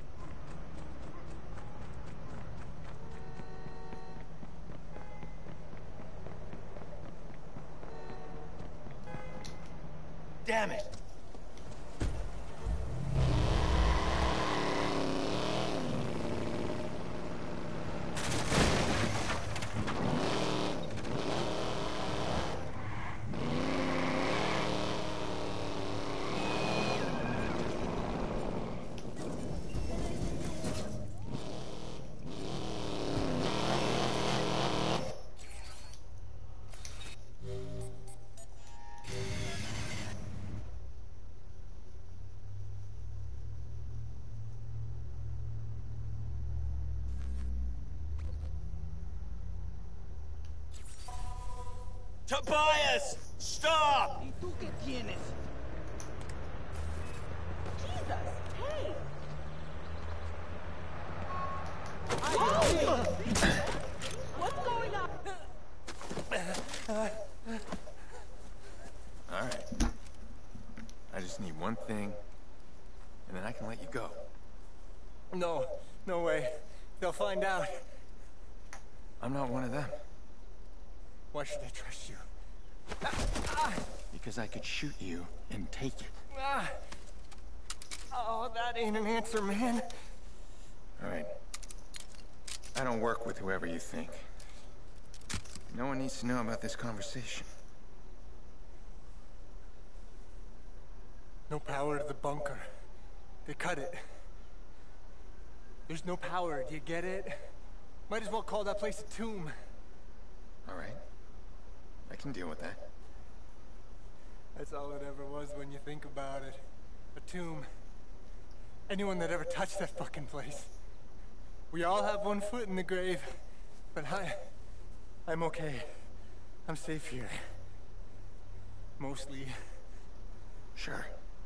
Damn it! Tobias! Stop! ¿Y tú qué tienes? Jesus! Hey! What's going on? All right. I just need one thing, and then I can let you go. No, no way. They'll find out. I'm not one of them. Why should I trust you? Because I could shoot you and take it. Oh, that ain't an answer, man. All right. I don't work with whoever you think. No one needs to know about this conversation. No power to the bunker. They cut it. There's no power, do you get it? Might as well call that place a tomb. All right. I can deal with that. That's all it ever was when you think about it. A tomb. Anyone that ever touched that fucking place. We all have one foot in the grave, but I'm okay. I'm safe here. Mostly. Sure.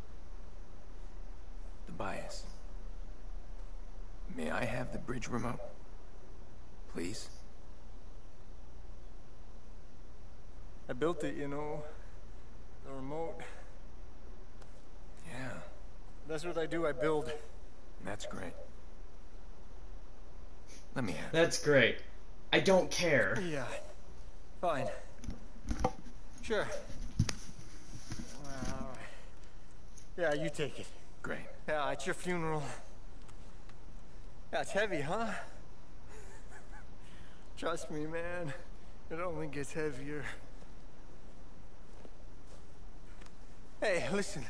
Tobias. May I have the bridge remote? Please? I built it, you know. The remote. Yeah. That's what I do, I build. That's great. Let me have it. That's great. I don't care. Yeah. Fine. Sure. Wow. Yeah, you take it. Great. Yeah, it's your funeral. Yeah, it's heavy, huh? Trust me, man. It only gets heavier. Hey, listen.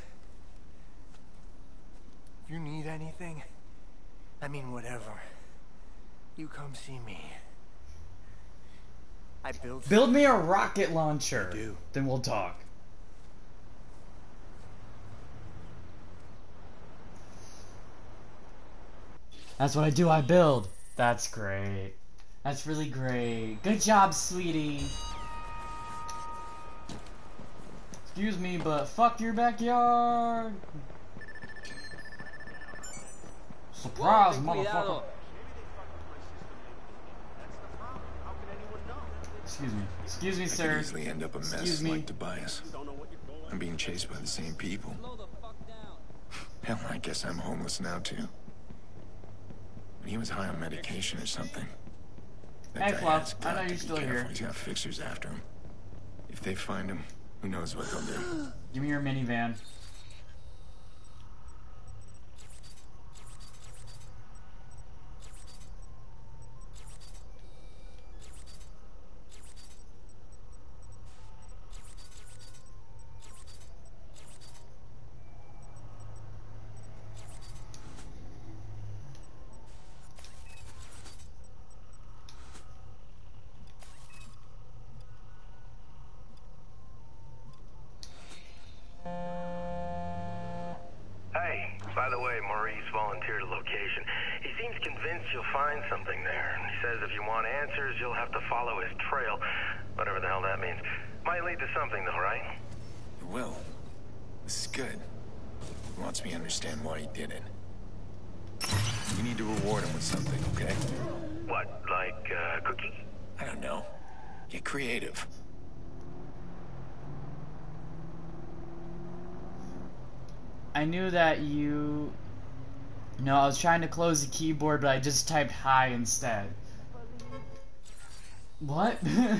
If you need anything, I mean whatever, you come see me. I Build me a rocket launcher. I do. Then we'll talk. That's what I do, I build. That's great. That's really great. Good job, sweetie. Excuse me, but fuck your backyard. Surprise, motherfucker. Excuse me, sir. I could easily end up a mess like Tobias. I'm being chased by the same people. Hell, I guess I'm homeless now too. But he was high on medication or something. That Hey, guy Fluff. has I got know to you're be still careful. here. He's got fixers after him. If they find him, who knows what they'll do. Give me your minivan. Hey, by the way, Maurice volunteered a location. He seems convinced you'll find something there. He says if you want answers, you'll have to follow his trail. Whatever the hell that means. Might lead to something, though, right? It will. This is good. He wants me to understand why he did it. We need to reward him with something, okay? What, like a cookie? I don't know. Get creative. I knew that you... No, I was trying to close the keyboard, but I just typed hi instead. What?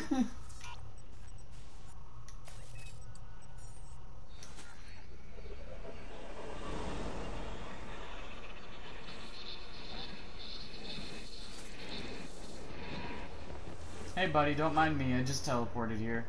Hey buddy, don't mind me, I just teleported here.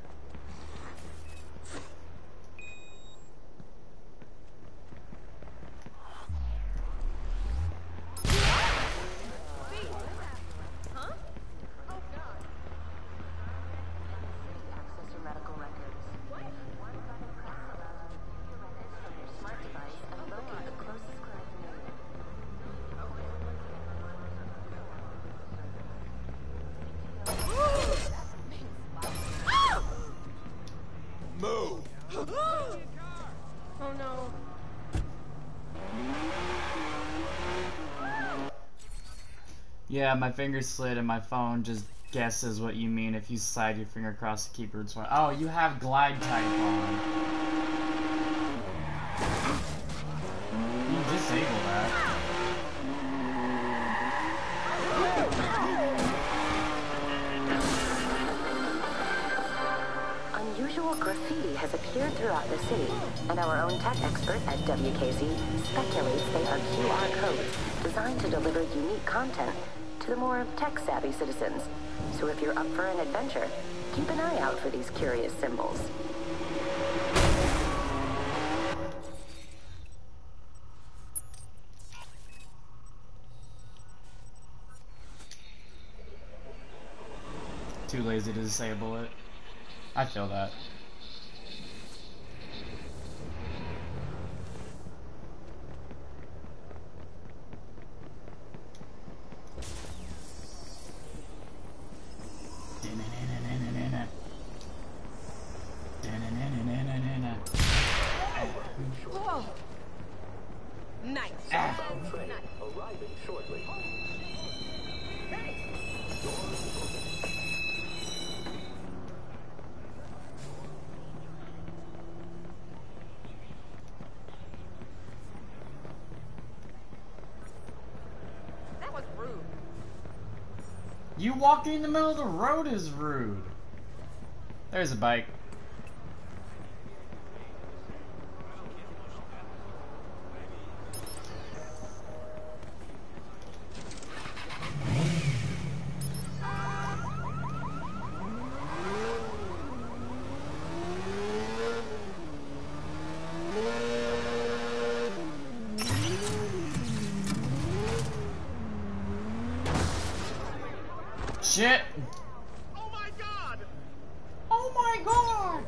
Move! Oh no. Yeah, my finger slid and my phone just guesses what you mean if you slide your finger across the keyboard. Oh, you have glide type on. You disable that. Unusual graffiti has appeared throughout the city, and our own tech expert at WKZ speculates they are QR codes designed to deliver unique content to the more tech-savvy citizens. So if you're up for an adventure, keep an eye out for these curious symbols. Too lazy to disable it. I feel that. Whoa. Nice. Arriving shortly. That was rude. You walking in the middle of the road is rude. There's a bike. shit! Oh my god! Oh my god!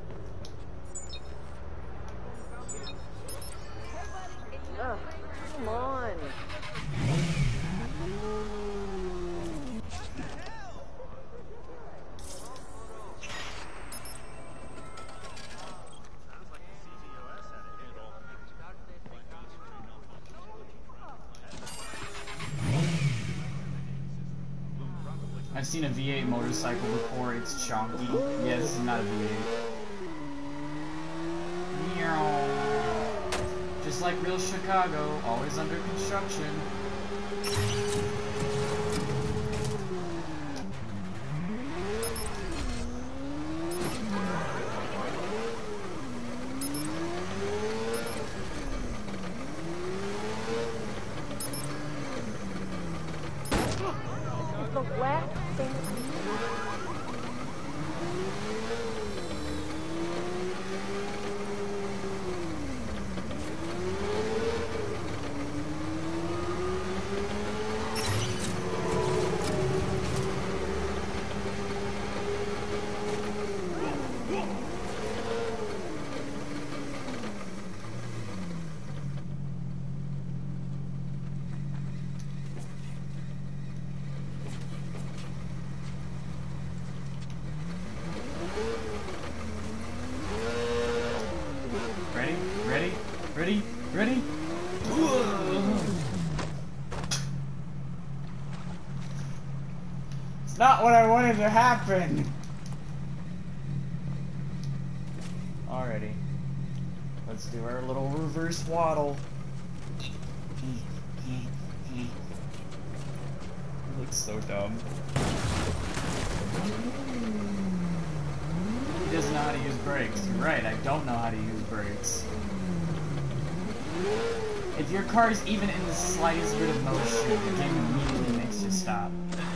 Ugh, come on. I've seen a V8 motorcycle before, it's chonky. Yeah, this is not a V8. Meow. Just like real Chicago, always under construction. The last thing. Ready? Ready? Ready? Ready? It's not what I wanted to happen! Alrighty. Let's do our little reverse waddle. It looks so dumb. He doesn't know how to use brakes. You're right, I don't know how to use brakes. If your car is even in the slightest bit of motion, the game immediately makes you stop.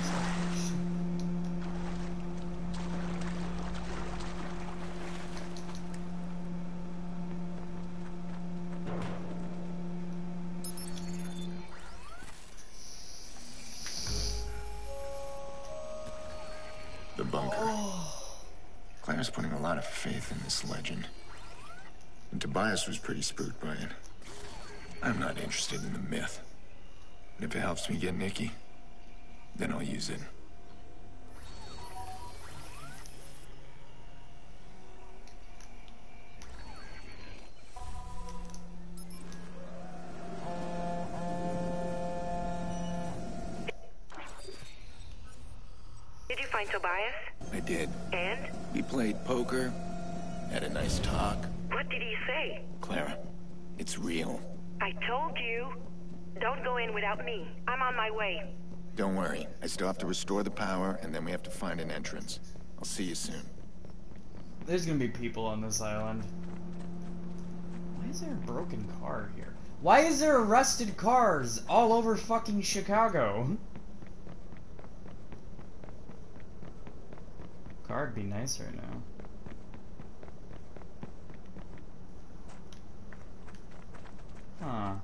The bunker. Claire's putting a lot of faith in this legend. And Tobias was pretty spooked by it. I'm not interested in the myth. But if it helps me get Nikki, then I'll use it. Did you find Tobias? I did. And? We played poker, had a nice talk. What did he say? Clara, it's real. I told you. Don't go in without me. I'm on my way. Don't worry. I still have to restore the power, and then we have to find an entrance. I'll see you soon. There's gonna be people on this island. Why is there a broken car here? Why is there rusted cars all over fucking Chicago? Car'd be nice right now. Huh.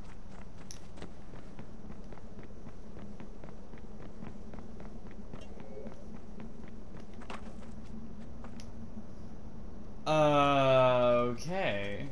Okay.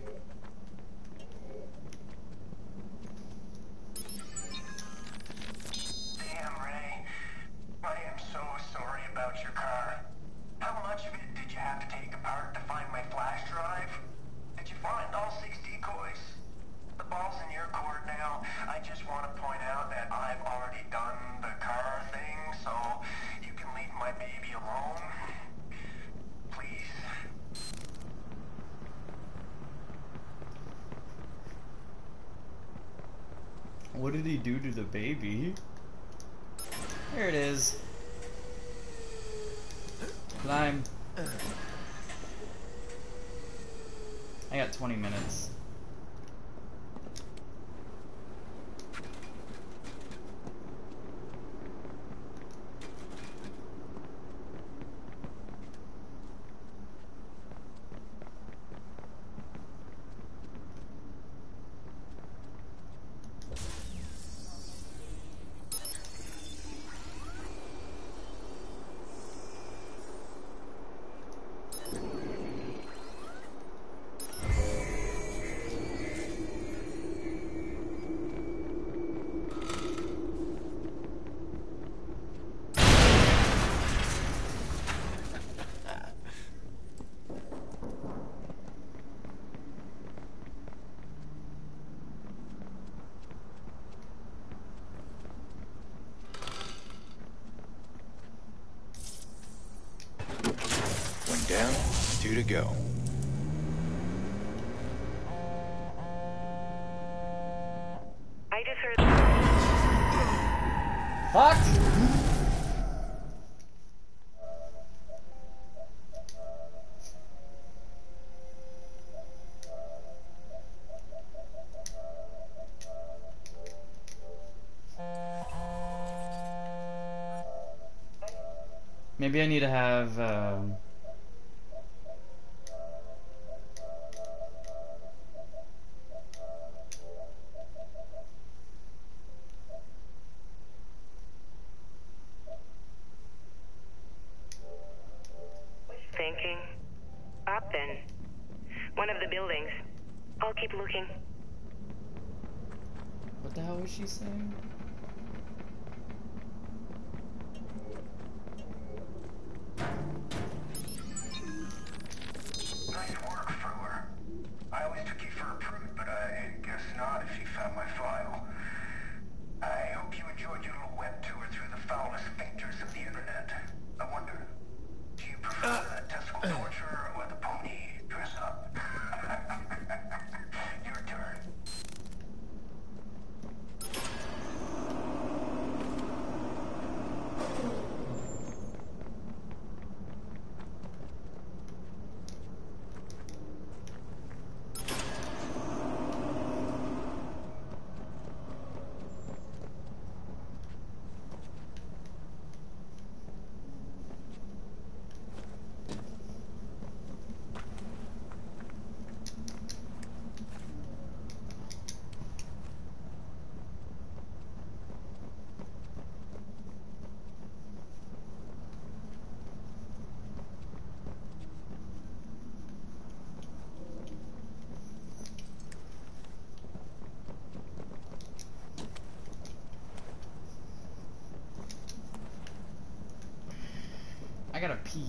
Damn, Ray. I am so sorry about your car. How much of it did you have to take apart to find my flash drive? Did you find all 6 decoys? The ball's in your court now. I just want to point out that I've already done the car thing, so you can leave my baby alone. Please. What did he do to the baby? There it is. Climb. I got 20 minutes. 2 to go. I just heard. Fuck! Maybe I need to have, Thinking. Up then. One of the buildings. I'll keep looking. what the hell was she saying? Nice work, Frewer. I always took you for a prude, but I guess not if you found my file. I hope you enjoyed your little web tour through the foulest sphincters of the internet. I wonder, do you prefer the testicle torture or the pony dress up? Your turn. I gotta pee.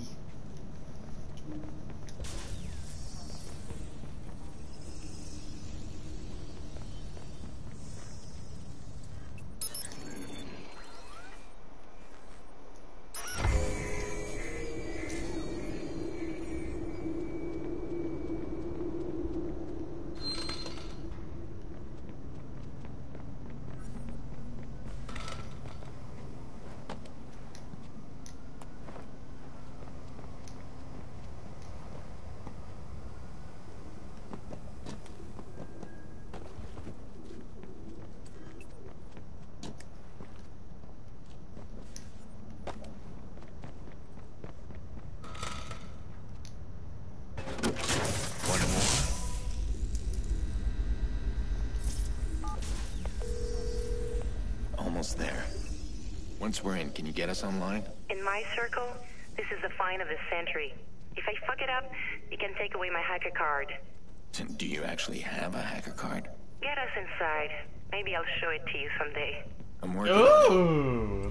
Almost there. Once we're in, can you get us online? In my circle, this is the find of the century. If I fuck it up, you can take away my hacker card. Do you actually have a hacker card? Get us inside. Maybe I'll show it to you someday. I'm working on Ooh!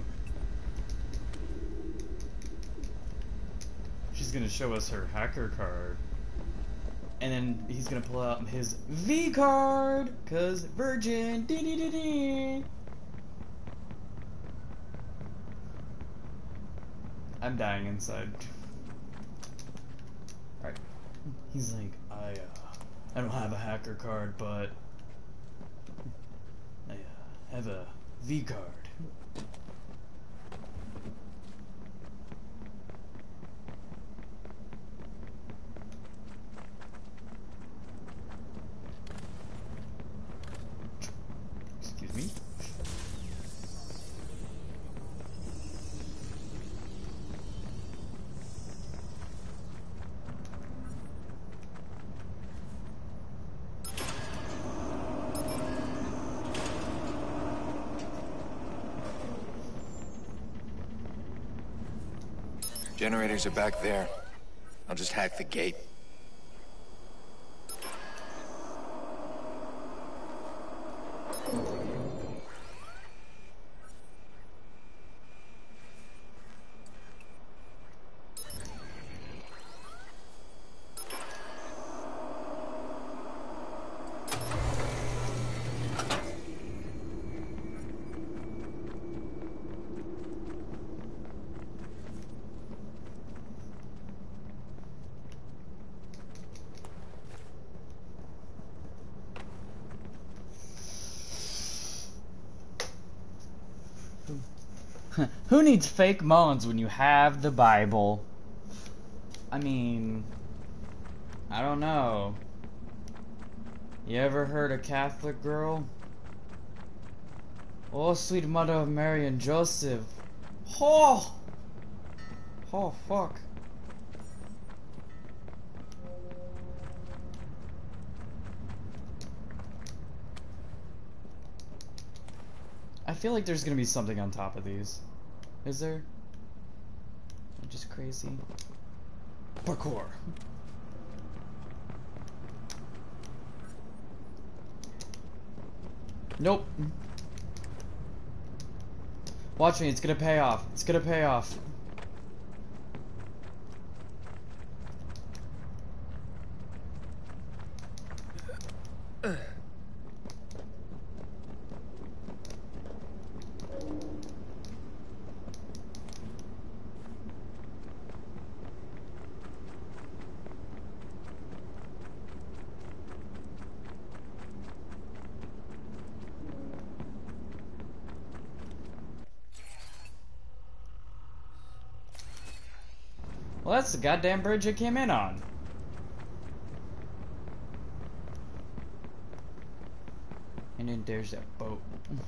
She's gonna show us her hacker card. And then he's gonna pull out his V card! Cause virgin! Dee dee dee dee! I'm dying inside. Alright. He's like, I don't have a hacker card, but I have a V card. Excuse me? Generators are back there. I'll just hack the gate. Who needs fake moans when you have the Bible? I mean, I don't know. You ever heard a Catholic girl? Oh, sweet mother of Mary and Joseph. Oh! Oh, fuck. I feel like there's gonna be something on top of these. Is there? I'm just crazy. Parkour. Nope. Watch me, it's gonna pay off. It's gonna pay off. Well, that's the goddamn bridge I came in on. And then there's that boat.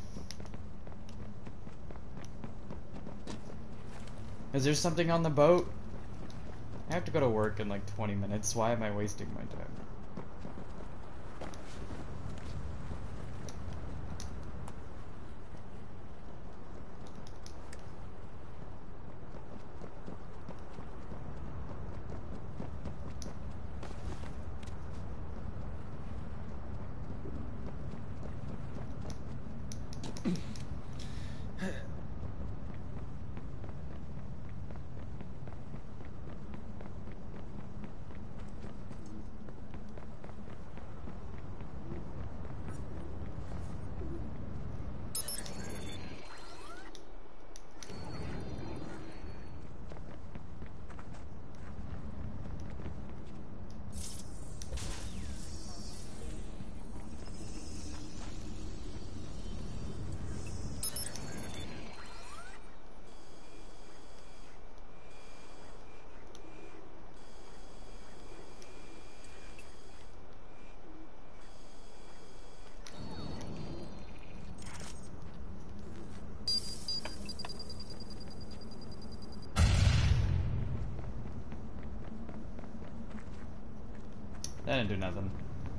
Is there something on the boat? I have to go to work in like 20 minutes. Why am I wasting my time? That didn't do nothing.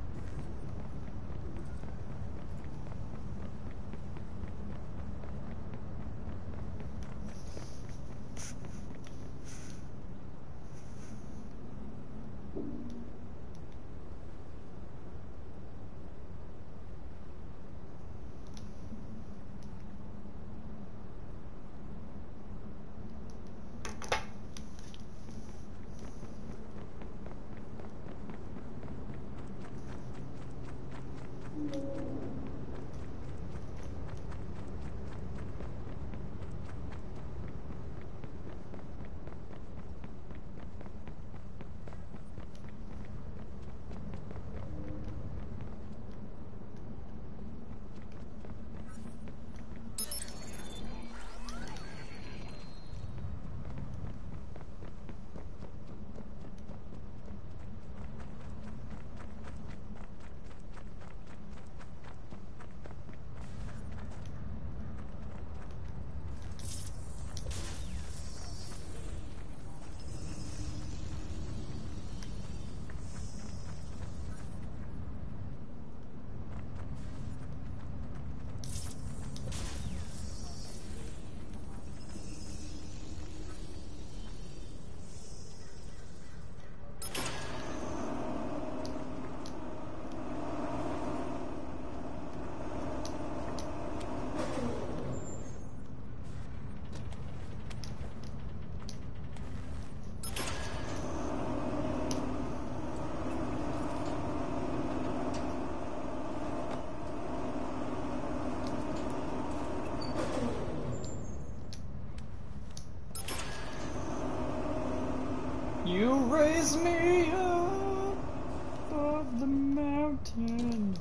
You raise me up above the mountain.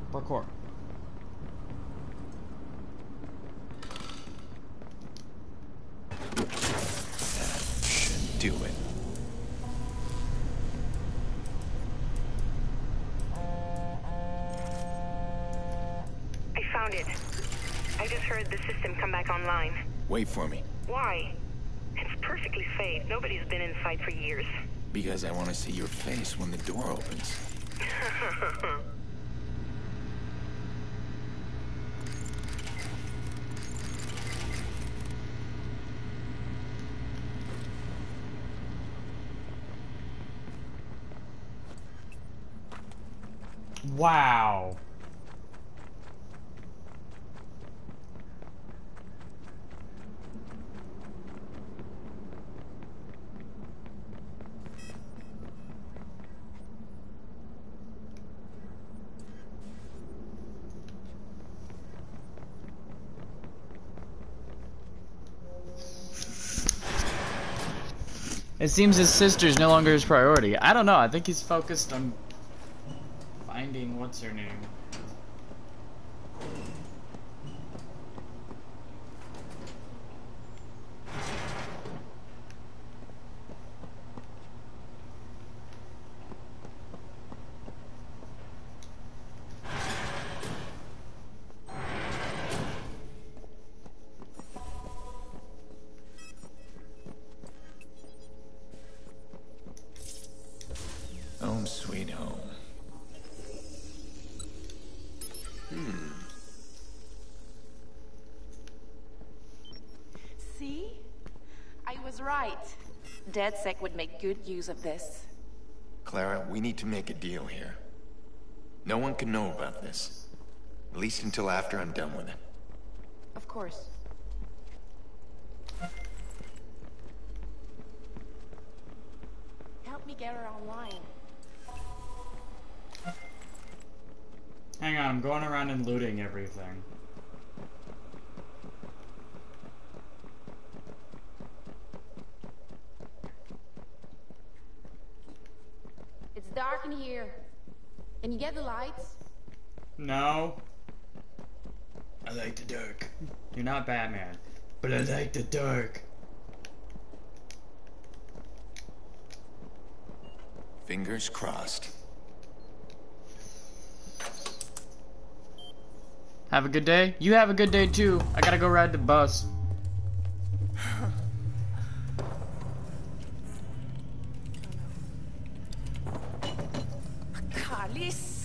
Parkour. Should do it. I found it. I just heard the system come back online. Wait for me. Why? It's perfectly safe. Nobody's been inside for years. Because I want to see your face when the door opens. Wow. It seems his sister's no longer his priority. I don't know. I think he's focused on finding what's her name. Home sweet home. See? I was right. DedSec would make good use of this. Clara, we need to make a deal here. No one can know about this. At least until after I'm done with it. Of course. Help me get her online. Hang on, I'm going around and looting everything. It's dark in here. Can you get the lights? No. I like the dark. You're not Batman, but I like the dark. Fingers crossed. Have a good day. You have a good day too. I gotta go ride the bus. Kalis.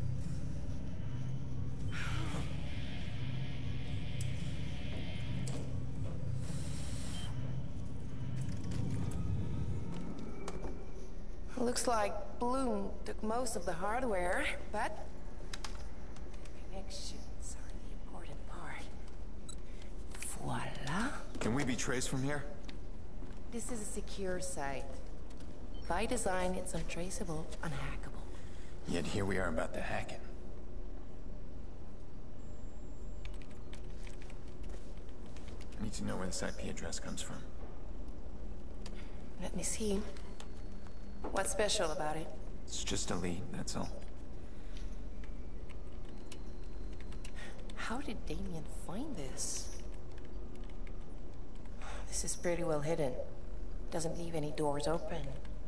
Looks like Bloom took most of the hardware, but connections are the important part. Voila. Can we be traced from here? This is a secure site. By design, it's untraceable, unhackable. Yet here we are about to hack it. I need to know where this IP address comes from. Let me see. What's special about it? It's just a lead, that's all. How did Damien find this? This is pretty well hidden. Doesn't leave any doors open.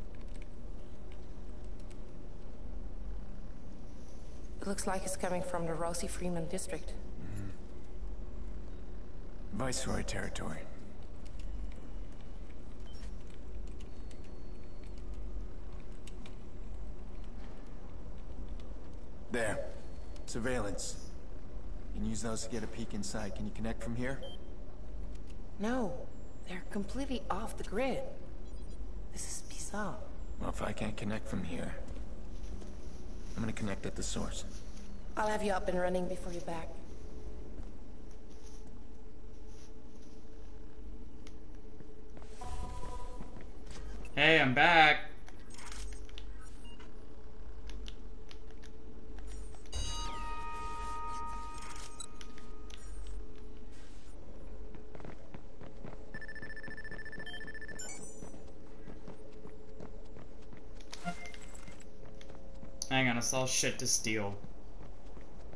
It looks like it's coming from the Rosie Freeman district. Viceroy territory. There. Surveillance. You can use those to get a peek inside. Can you connect from here? No, they're completely off the grid. This is bizarre. Well, if I can't connect from here, I'm gonna connect at the source. I'll have you up and running before you're back. Hey, I'm back. Hang on, I saw shit to steal.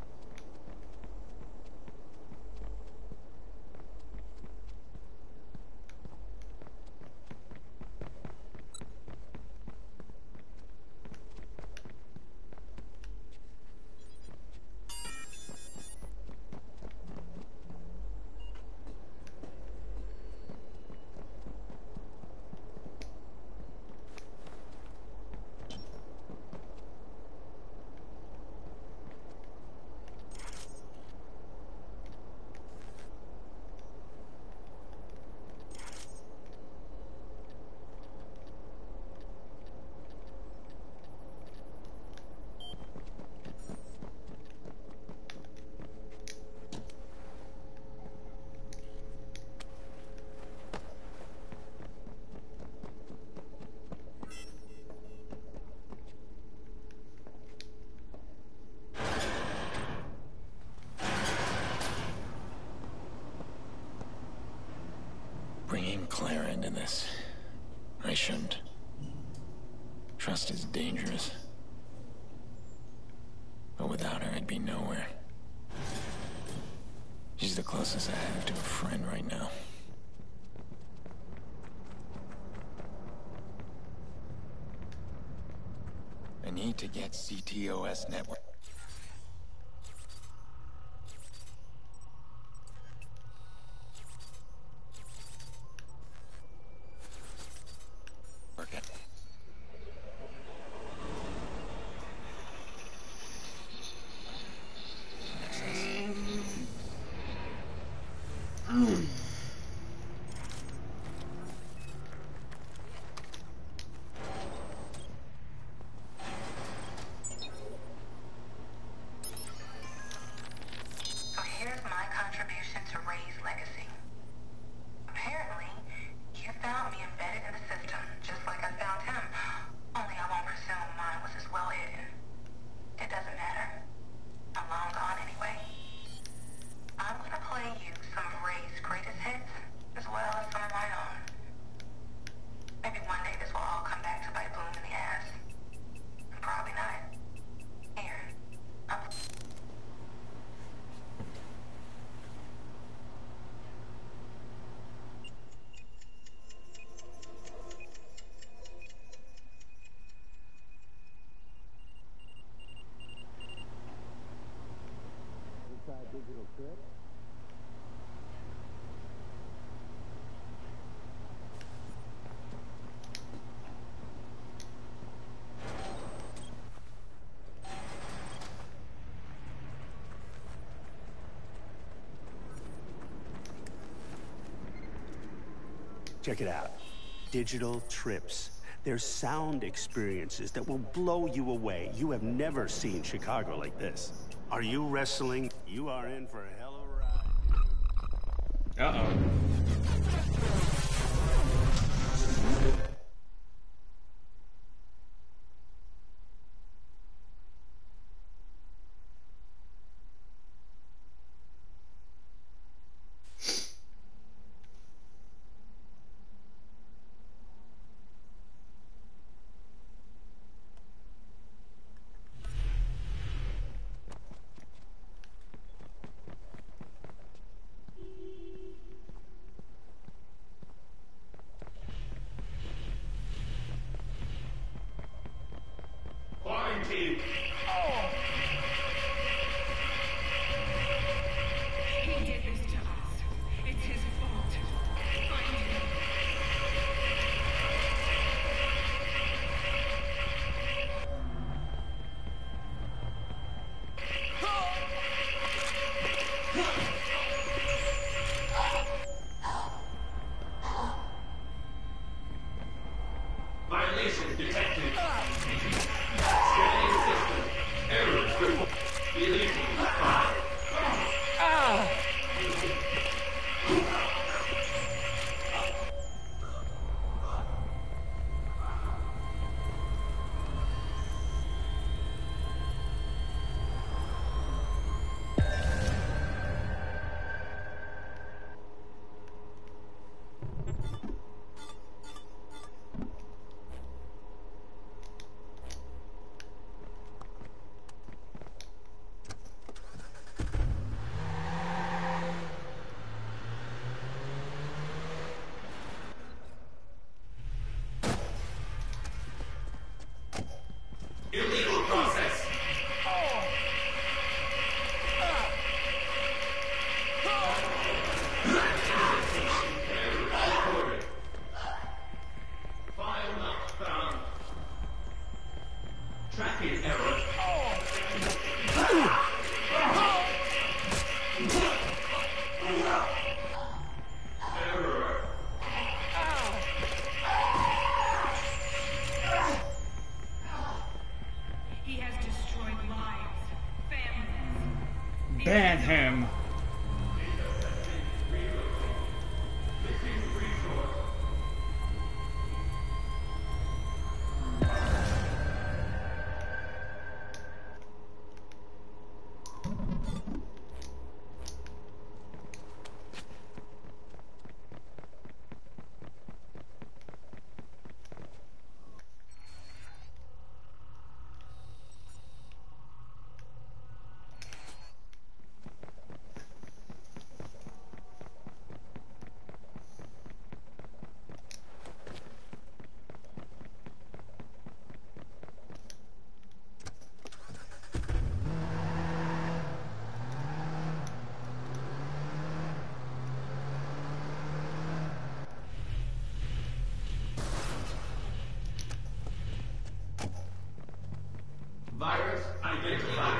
shouldn't. Trust is dangerous. But without her, I'd be nowhere. She's the closest I have to a friend right now. I need to get CTOS network. So here's my contribution to Ray's legacy. Apparently, you found me embedded in the system, just like I found him. Only I won't presume mine was as well hidden. It doesn't matter. I'm long gone anyway. I'm gonna play you some of Ray's greatest hits, as well as some of my own. Maybe one day this will all come back to bite Boom in the ass. Probably not. Here. Digital trip. Check it out. Digital trips. They're sound experiences that will blow you away. You have never seen Chicago like this. Are you wrestling? You are in for a hell of a ride. Uh-oh. Quarantine. He did this to us. It's his fault. Find him. Violation detected. Scanning system. Errors report. Deleting file. Illegal process. Recorded. File not found. Tracking error. Error. He has destroyed lives, families. Ban him. Virus identified.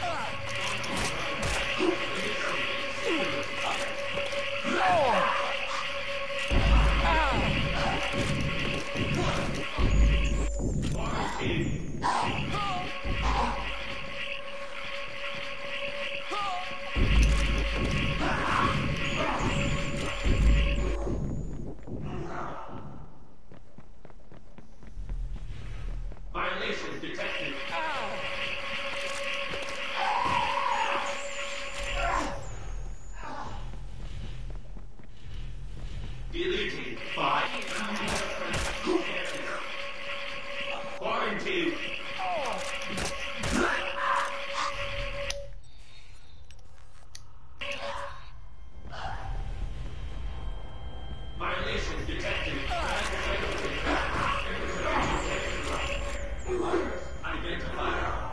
Violation detected. Deleting 5. Quarantine. Violation detected. Identified.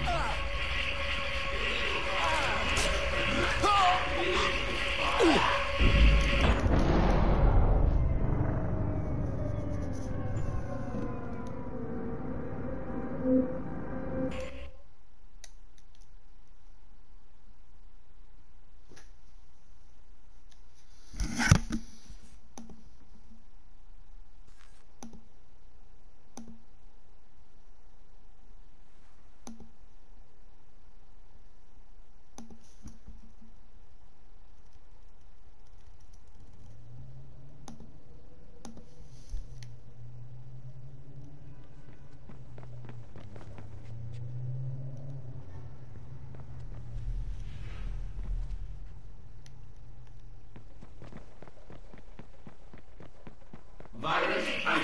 Virus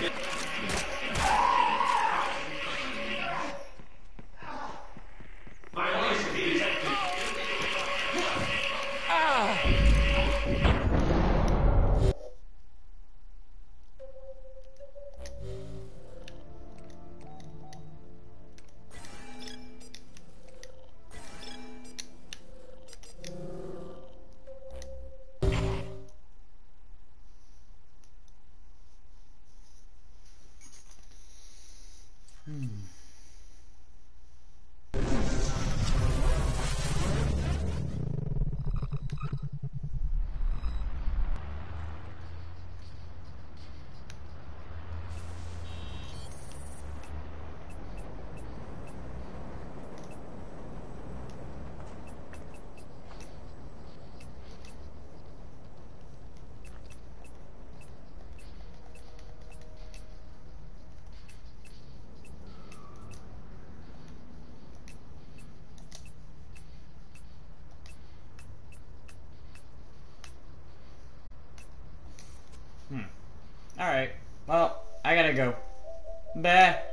violation detected. Alright. Well, I gotta go. Bye.